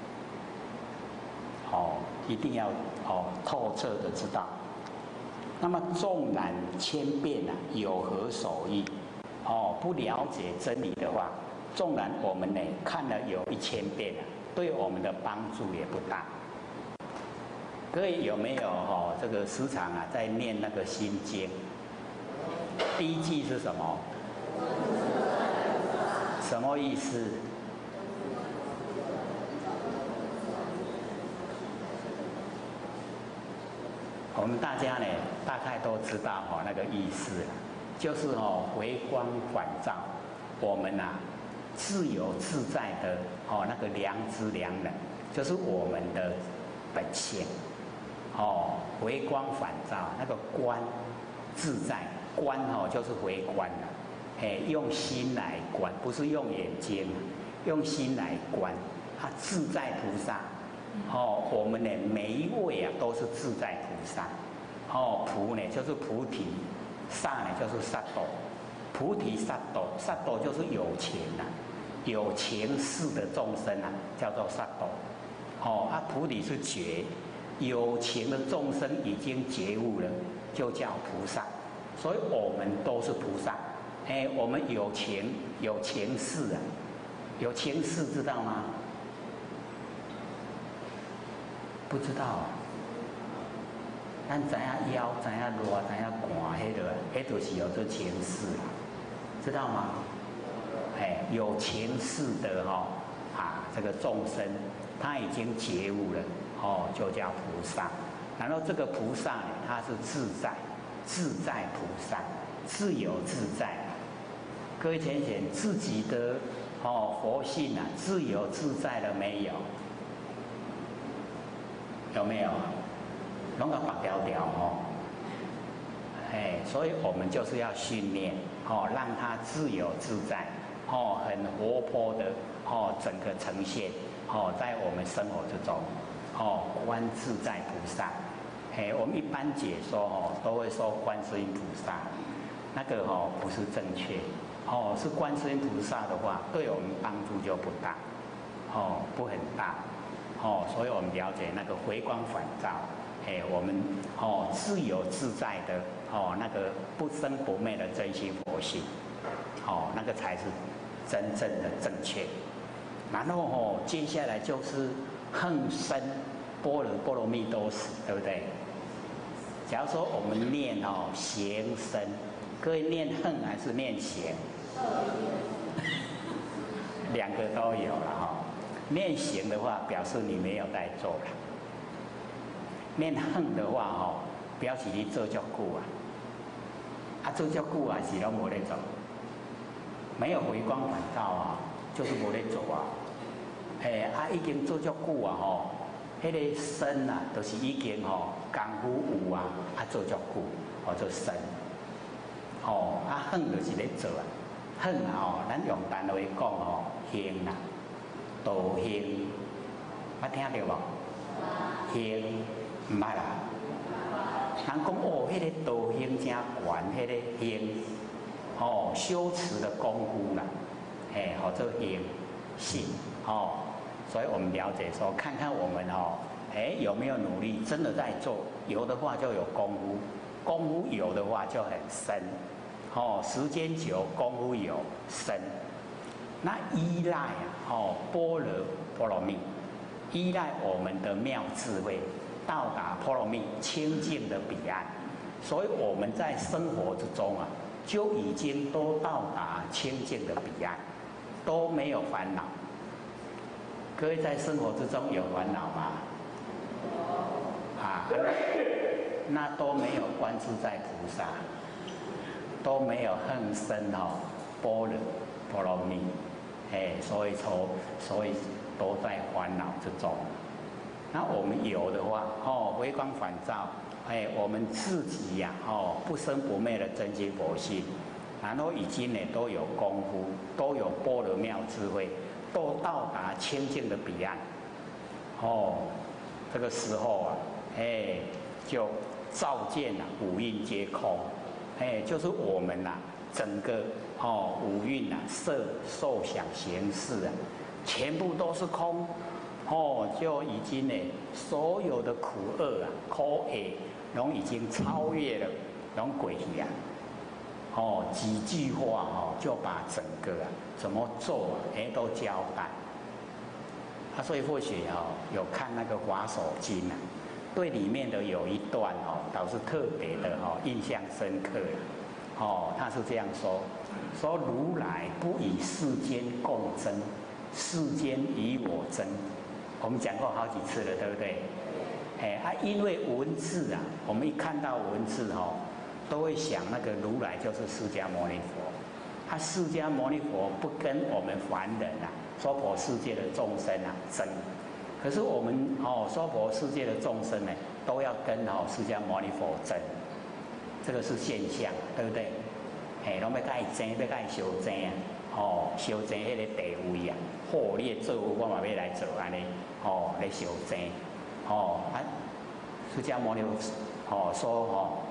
哦，一定要哦透彻的知道。那么纵然千遍啊，有何所益？哦，不了解真理的话，纵然我们呢看了有一千遍啊，对我们的帮助也不大。各位有没有哦这个时常啊在念那个心经？第一句是什么？什么意思？我们大家呢，大概都知道哈、哦、那个意思了，就是哦回光返照，我们呐、啊、自由自在的哦那个良知良能，就是我们的本性。哦，回光返照，那个观自在。观哦，就是回观了，哎，用心来观，不是用眼睛，用心来观。他自在菩萨，哦，我们呢每一位啊都是自在菩萨，哦，菩呢就是菩提，萨呢就是萨埵， 菩提萨埵，萨埵就是有情啊，有情事的众生啊，叫做萨埵。哦，啊，菩提是觉，有情的众生已经觉悟了，就叫菩萨。所以我们都是菩萨。哎，我们有情，有情事啊，有情事知道吗？不知道啊。咱知影枵，知影热，知影寒，迄个，迄就是叫做情事啦，知道吗？哎，有情事的哈、哦、啊，这个众生他已经觉悟了，哦，就叫菩萨。然后这个菩萨呢，他是自在，自在菩萨，自由自在。各位浅显，自己的哦佛性啊，自由自在了没有？有没有？拢个白条条哦，哎，所以我们就是要训练哦，让它自由自在哦，很活泼的哦，整个呈现哦，在我们生活之中哦，观自在菩萨，哎，我们一般解说哦，都会说观世音菩萨，那个哦不是正确哦，是观世音菩萨的话，对我们帮助就不大哦，不很大哦，所以我们了解那个回光返照。哎，我们哦自由自在的哦，那个不生不灭的真心佛性，哦，那个才是真正的正确。然后哦，接下来就是恒生般若波罗蜜多时，对不对？假如说我们念哦行深，各位念恒还是念行？两个都有了哈、哦。念行的话，表示你没有在做了。念恨的话吼，表示你做足久啊，啊做足久啊是拢无咧做，没有回光返照啊，就是无咧做啊。诶、欸，啊已经做足久啊吼，迄、那个身啊，就是已经吼功夫有啊，啊做足久，哦做身。哦，啊恨就是咧做啊，恨啊吼，咱用单话讲吼，行啊，道行，捌听到无？行。唔係啦，人講哦，迄、那個道行真懸，迄、那個行哦修持的功夫啦，哎，好做行性哦，所以我們了解說，看看我們哦，哎有沒有努力，真的在做，有的話就有功夫，功夫有的話就很深，哦，時間久，功夫有深，那依賴啊，哦，般若波羅蜜，依賴我們的妙智慧。到達波羅蜜清淨的彼岸，所以我們在生活之中啊，就已經都到達清淨的彼岸，都沒有煩惱。各位在生活之中有煩惱嗎？啊，那都沒有觀自在菩薩，都沒有恒生哦般若波羅蜜，哎，所以說，所以都在煩惱之中。那我們有的話，哦，回光返照，哎，我們自己呀、啊，哦，不生不滅的真心佛性，然後已經呢都有功夫，都有般若妙智慧，都到達清淨的彼岸，哦，這個時候啊，哎，就照見了五蘊皆空，哎，就是我們呐、啊，整個哦五蘊呐、啊，色受想行識啊，全部都是空。哦，就已經呢，所有的苦厄啊、苦厄，都已經超越了，都過去啊。哦，幾句話哦，就把整個啊怎麼做啊，哎都交代。啊，所以或許哦有看那個《華首經》啊，對裡面的有一段哦，倒是特別的哦，印象深刻了。哦，他是這樣說：說如來不以世間共爭，世間以我爭。我們講過好幾次了，對不對？哎啊，因為文字啊，我們一看到文字哦，都會想那個如來就是釋迦牟尼佛。他釋迦牟尼佛不跟我們凡人啊，娑婆世界的眾生啊爭，可是我們哦，娑婆世界的眾生呢，都要跟哦釋迦牟尼佛爭，這個是現象，對不對？哎，攏要跟伊爭，要跟伊相爭啊！哦，修正迄個地位啊，好，你的作為我嘛要來做安尼，哦，來修正，哦，啊，釋迦牟尼佛哦說哦，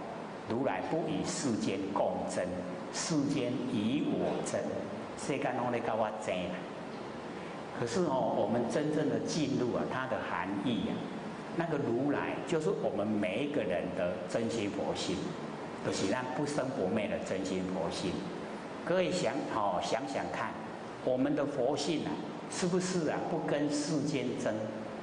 如来不与世间共争，世间与我争，世间拢在跟我争啦。可是哦，我们真正的进入啊，它的含义啊，那个如来就是我们每一个人的真心佛性，就是让不生不灭的真心佛性。各位想哦，想想看，我们的佛性啊，是不是啊不跟世间争？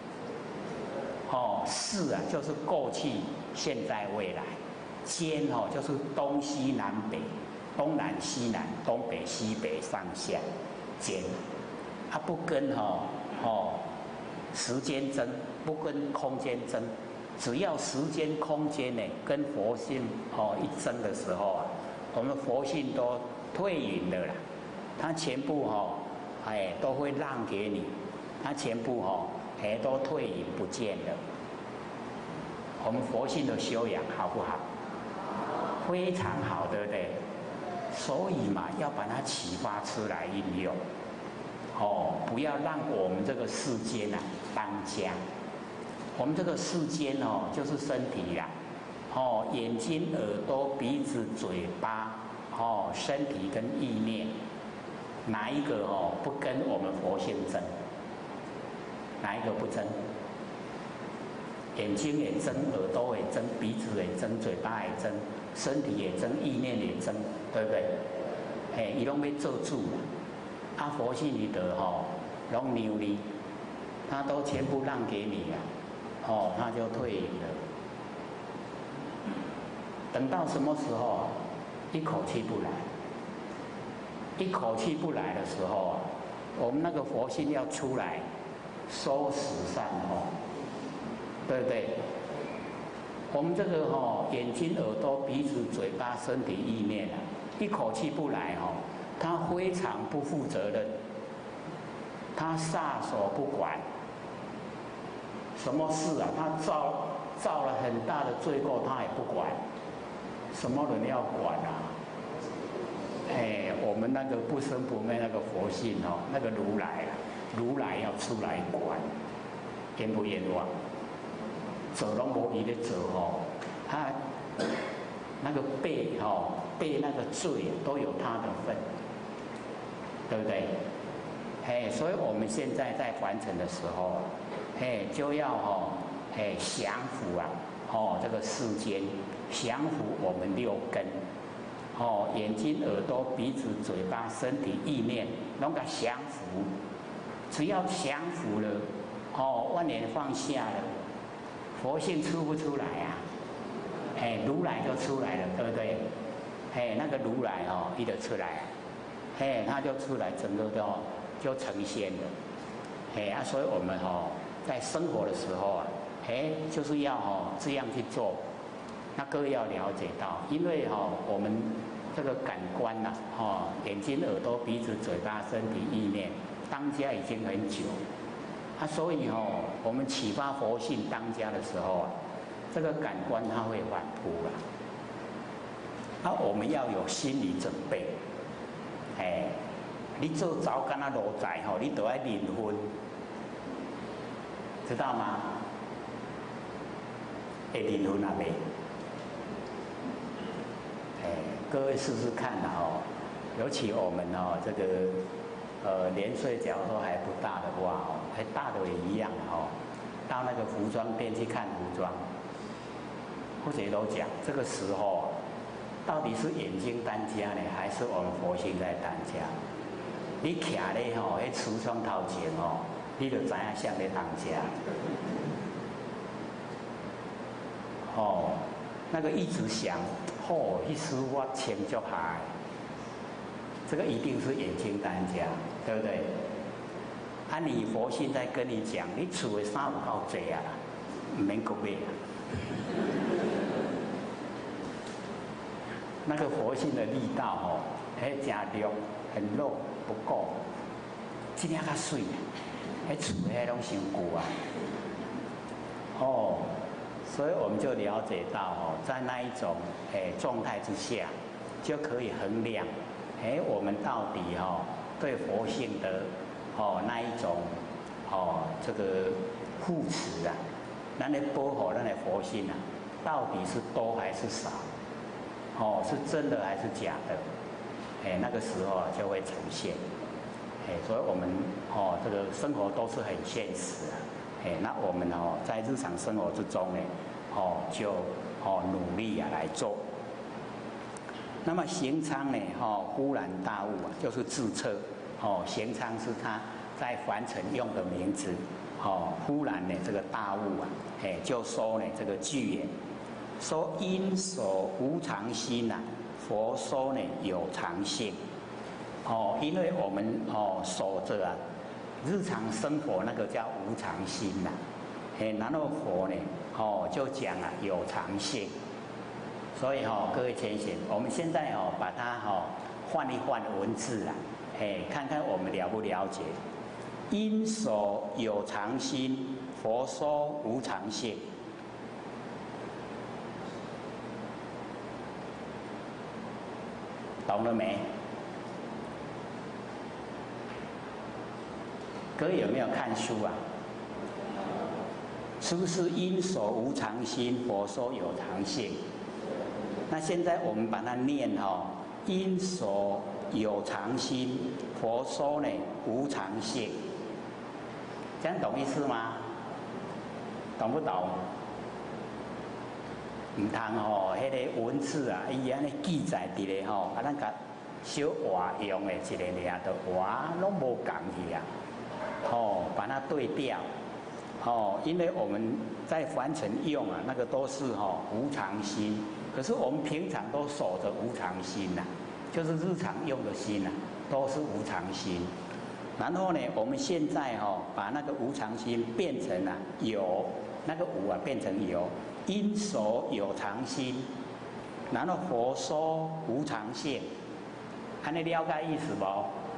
哦，世啊就是过去、现在、未来；间哦就是东西南北、东南西南、东北西北、上下间。它不跟哦哦时间争，不跟空间争，只要时间空间呢跟佛性哦一争的时候啊，我们佛性都退隐了啦，它全部哦哎都会让给你，它全部哦哎都退隐不见了。我们佛性的修养好不好？非常好，对不对？所以嘛，要把它启发出来应用。哦，不要让我们这个世间啊当家。我们这个世间哦，就是身体呀、啊，哦，眼睛、耳朵、鼻子、嘴巴，哦，身体跟意念，哪一个哦不跟我们佛性争？哪一个不争？眼睛也争，耳朵也争，鼻子也争，嘴巴也争，身体也争，意念也争，对不对？哎，伊拢要做主了。他佛性里的吼，拢牛哩，他都全部让给你了，哦，他就退隐了。等到什么时候，一口气不来，一口气不来的时候啊，我们那个佛性要出来，收拾善后，对不对？我们这个吼，眼睛、耳朵、鼻子、嘴巴、身体、意念啊，一口气不来吼。他非常不负责任，他撒手不管，什么事啊？他造造了很大的罪过，他也不管，什么人要管啊？哎，我们那个不生不灭那个佛性哦，那个如来啊，如来要出来管，冤不冤枉？做拢无伊咧做哦，他那个背哦，背那个罪都有他的份。对不对？哎，所以我们现在在完成的时候，哎，就要哦，哎，降服啊，哦，这个世间，降服我们六根，哦，眼睛、耳朵、鼻子、嘴巴、身体、意念，拢给降服。只要降服了，哦，万年放下了，佛性出不出来啊？哎，如来就出来了，对不对？哎，那个如来哦，一就出来。哎，他就出来，整个都就呈现了。哎啊，所以我们哦，在生活的时候啊，哎，就是要哦这样去做。那各位要了解到，因为哦，我们这个感官呐、啊，哦，眼睛、耳朵、鼻子、嘴巴、身体、意念，当家已经很久。啊，所以哦，我们启发佛性当家的时候啊，这个感官它会反扑了。那我们要有心理准备。哎，你做早干那路仔吼，你都要灵魂，知道吗？会灵魂啊未？哎，各位试试看哦，尤其我们哦这个呃年岁假如说还不大的话哦，还大的也一样哦，到那个服装店去看服装，或者都讲这个时候。到底是眼睛当家呢，还是我们佛性在当家？你徛咧吼，迄橱窗头前哦，你就知影谁在当家。哦，那个一直想，哦，一时我成就下，这个一定是眼睛当家，对不对？啊，你佛性在跟你讲，你厝的衫有够济啊，唔免搁买啊。那个佛性的力道哦，还加肉很肉不够，这样较水，还厝迄拢伤旧啊。哦，所以我们就了解到哦，在那一种诶状态之下，就可以衡量，诶，我们到底哦对佛性的哦那一种哦这个护持啊，咱的保护咱的佛性啊，到底是多还是少？ 哦，是真的还是假的？哎，那个时候啊就会呈现。哎，所以我们哦，这个生活都是很现实啊。哎，那我们哦，在日常生活之中呢，哦，就哦努力啊来做。那么行仓呢，哦，忽然大悟啊，就是自测。哦，行仓是他在凡尘用的名字。哦，忽然呢，这个大悟啊，哎，就说呢这个句言，说因所无常心呐、啊，佛说呢有常性。哦，因为我们哦守着啊，日常生活那个叫无常心呐、啊，哎，然后佛呢，哦就讲啊有常性。所以哦，各位浅显，我们现在哦把它哦换一换文字啊，哎，看看我们了不了解。因所有常心，佛说无常性。懂了没？各位有没有看书啊？是不是因所无常心，佛说有常性？那现在我们把它念哦，因所有常心，佛说呢无常性。这样懂意思吗？懂不懂？唔通吼，迄个文字啊，伊安尼记载伫咧吼，啊，咱甲小活用的一个俩的活拢无共去啊，吼，把它对调，吼，因为我们在凡尘用啊，那个都是吼无常心，可是我们平常都守着无常心呐、啊，就是日常用的心呐、啊，都是无常心。然后呢，我们现在哦，把那个无常心变成了、啊、有，那个无啊变成有，因所有常心，然后佛说无常性，还能了解意思不？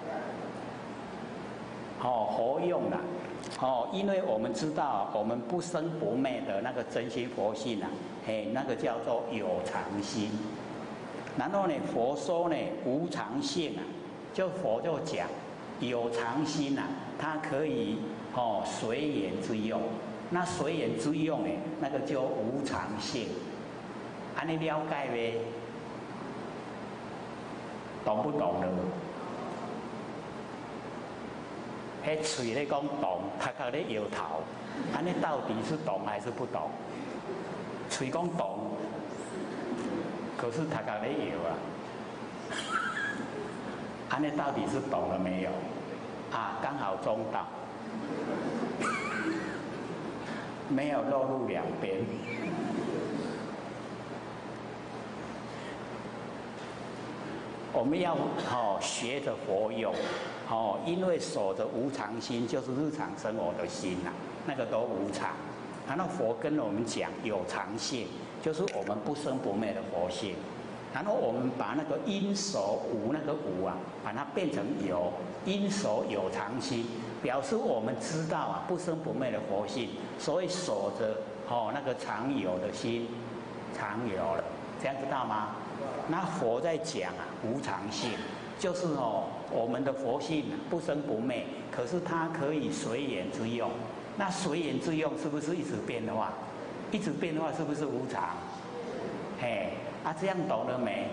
哦，活用了，哦，因为我们知道我们不生不灭的那个真心佛性啊，哎，那个叫做有常心。然后呢，佛说呢无常性啊，就佛就讲。有常心呐、啊，它可以哦随缘之用，那随缘之用诶，那个叫无常性，安尼了解呗？懂不懂呢？迄嘴咧讲懂，头壳咧摇头，安尼到底是懂还是不懂？嘴讲懂，可是头壳咧摇啊。安尼到底是懂了没有？啊，刚好中道，没有落入两边。我们要哦学着佛用，哦，因为守着无常心，就是日常生活的心呐、啊，那个都无常。然后佛跟我们讲有常性，就是我们不生不灭的佛性。然后我们把那个因所无那个无啊，把它变成有，因所有常心，表示我们知道啊不生不灭的佛性，所以守着哦那个常有的心，常有了，这样知道吗？那佛在讲啊无常性，就是哦我们的佛性不生不灭，可是它可以随缘之用。那随缘之用是不是一直变化？一直变化是不是无常？嘿。啊，这样懂了没？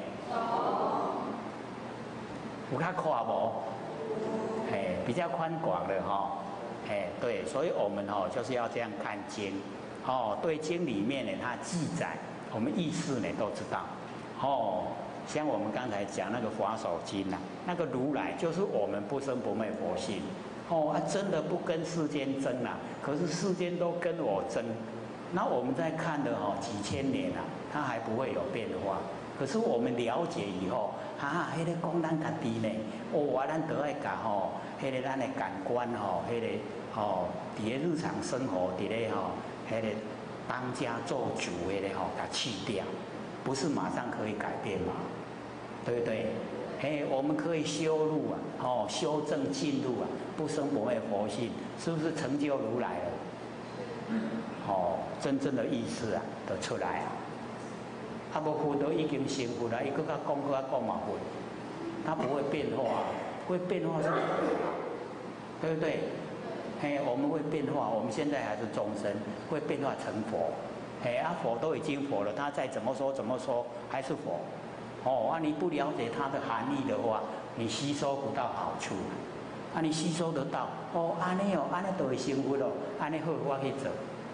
有较宽无？哎，比较宽广的哈、哦，哎，对，所以我们哦就是要这样看经，哦，对经里面呢它记载，我们意识呢都知道，哦，像我们刚才讲那个法手经呐、啊，那个如来就是我们不生不灭佛性，哦，啊，真的不跟世间争啦、啊，可是世间都跟我争。那我们在看的哦，几千年啊，它还不会有变化。可是我们了解以后，啊，迄、那个讲咱家己呢，哦，啊，咱都爱甲吼，迄、那个咱的感官吼，迄、那个吼，伫、哦、咧日常生活，伫咧吼，迄、那个当家做主的咧吼，甲去掉，不是马上可以改变嘛？对不对？嘿，我们可以修入啊，哦，修正进入啊，不生不灭佛性，是不是成就如来了？哦，真正的意思啊，就出来啊！啊，无佛都已经成佛了，伊搁较讲搁较讲嘛佛，它不会变化，会变化是，对不对？嘿，我们会变化，我们现在还是众生，会变化成佛。嘿，啊，佛都已经佛了，他再怎么说怎么说还是佛。 哦，啊，你不了解它的含义的话，你吸收不到好处。啊，你吸收得到，哦，安尼哦，安尼都会幸福哦，安尼好，我去做。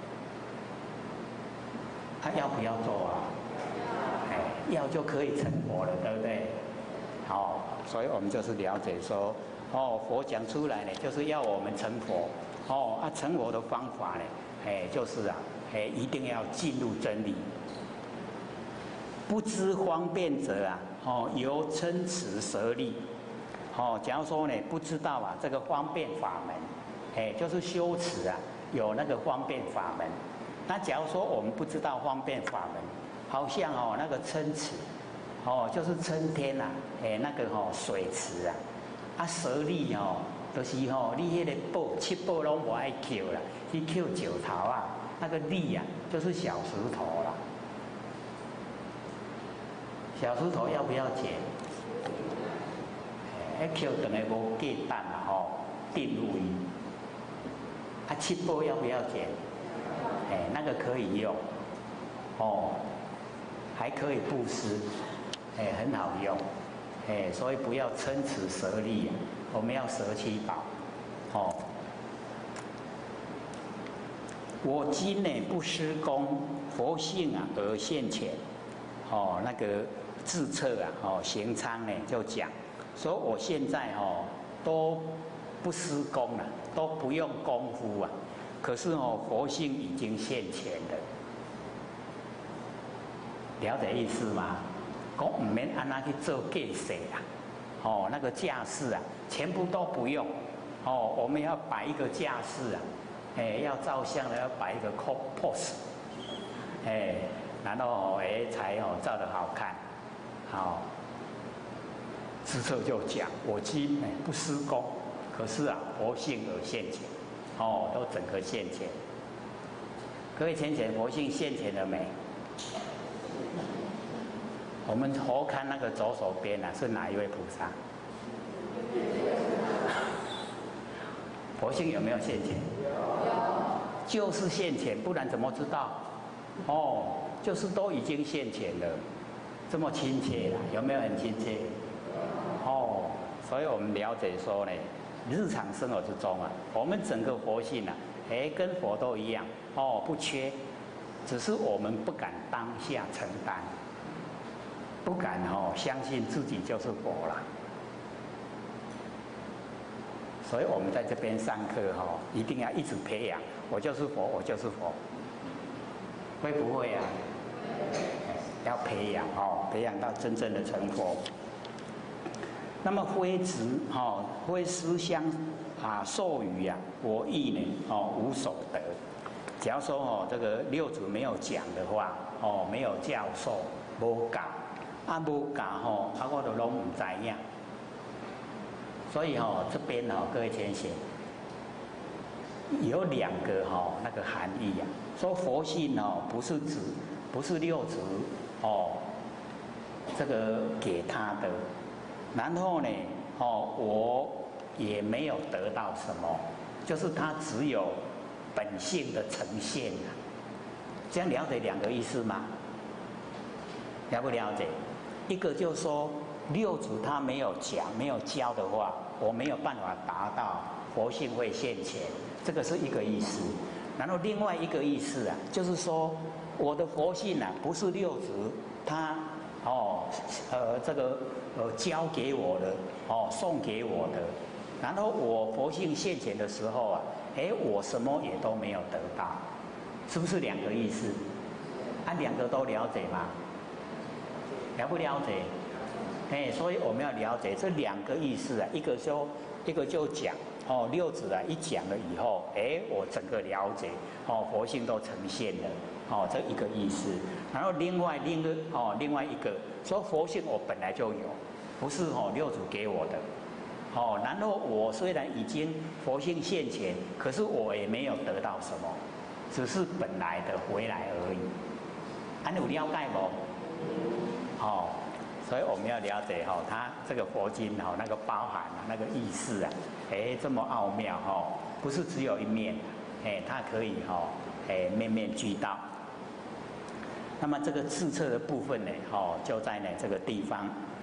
他、啊、要不要做啊？哎，要就可以成佛了，对不对？好、哦，所以我们就是了解说，哦，佛讲出来呢，就是要我们成佛。哦，啊，成佛的方法呢，哎，就是啊，哎，一定要进入真理。不知方便者啊，哦，由嗔痴舍利。哦，假如说呢，不知道啊，这个方便法门，哎，就是修持啊，有那个方便法门。那假如说我们不知道方便法门，好像哦那个嗔池，哦就是嗔天呐、啊，哎那个哦水池啊，啊舍利哦，就是哦你迄个宝七宝拢无爱捡啦，去捡石头啊，那个利啊就是小石头啦，小石头要不要捡？哎，捡等于无价值啦吼，定入伊。啊七宝要不要捡？哎，那个可以用，哦，还可以布施，哎，很好用，哎，所以不要嗔痴舍利，我们要舍七宝，哦。我今呢不施功，佛性啊而现前，哦，那个自测啊，哦，行仓呢就讲，说我现在哦都不施功了，都不用功夫啊。可是哦，佛性已经现前了，了解意思吗？讲唔免安那去做架势啊，哦，那个架势啊，全部都不用，哦，我们要摆一个架势啊，哎，要照相的要摆一个 pose， 哎，然后哦，哎才哦照得好看，好，智者就讲，我今哎不施功，可是啊，佛性而现前。哦，都整个现前。各位浅浅，佛性现前了没？我们佛龛那个左手边啊，是哪一位菩萨？佛性有没有现前？有，就是现前，不然怎么知道？哦，就是都已经现前了，这么亲切了，有没有很亲切？哦，所以我们了解说呢。日常生活之中啊，我们整个佛性啊，哎，跟佛都一样哦，不缺，只是我们不敢当下承担，不敢哦相信自己就是佛了。所以我们在这边上课哦，一定要一直培养，我就是佛，我就是佛，会不会啊？要培养哦，培养到真正的成佛。那么非执哈，非思相啊授予啊，我亦呢哦无所得。假如说哦这个六祖没有讲的话，哦没有教授，无教，啊无教吼，啊我都拢唔知影。所以哦这边哦各位先生有两个哈、哦、那个含义啊，说佛性哦不是指不是六祖哦这个给他的。然后呢，哦，我也没有得到什么，就是它只有本性的呈现啊。这样了解两个意思吗？了不了解？一个就是说六祖他没有讲、没有教的话，我没有办法达到佛性会现前，这个是一个意思。然后另外一个意思啊，就是说我的佛性啊，不是六祖他。哦，呃，这个呃教给我的，哦送给我的，然后我佛性现前的时候啊，哎，我什么也都没有得到，是不是两个意思？按、啊、两个都了解吗？了不了解？哎，所以我们要了解这两个意思啊，一个说，一个就讲哦，六祖啊一讲了以后，哎，我整个了解，哦，佛性都呈现了。哦，这一个意思，然后另外另一个哦，另外一个说佛性我本来就有，不是哦六祖给我的，哦，然后我虽然已经佛性现前，可是我也没有得到什么，只是本来的回来而已。安有了解不？哦，所以我们要了解哈、哦，它这个佛经哈、哦、那个包含啊那个意思啊，哎这么奥妙哈、哦，不是只有一面，哎它可以哈、哦，哎面面俱到。 那么这个自测的部分呢，哦，就在呢这个地方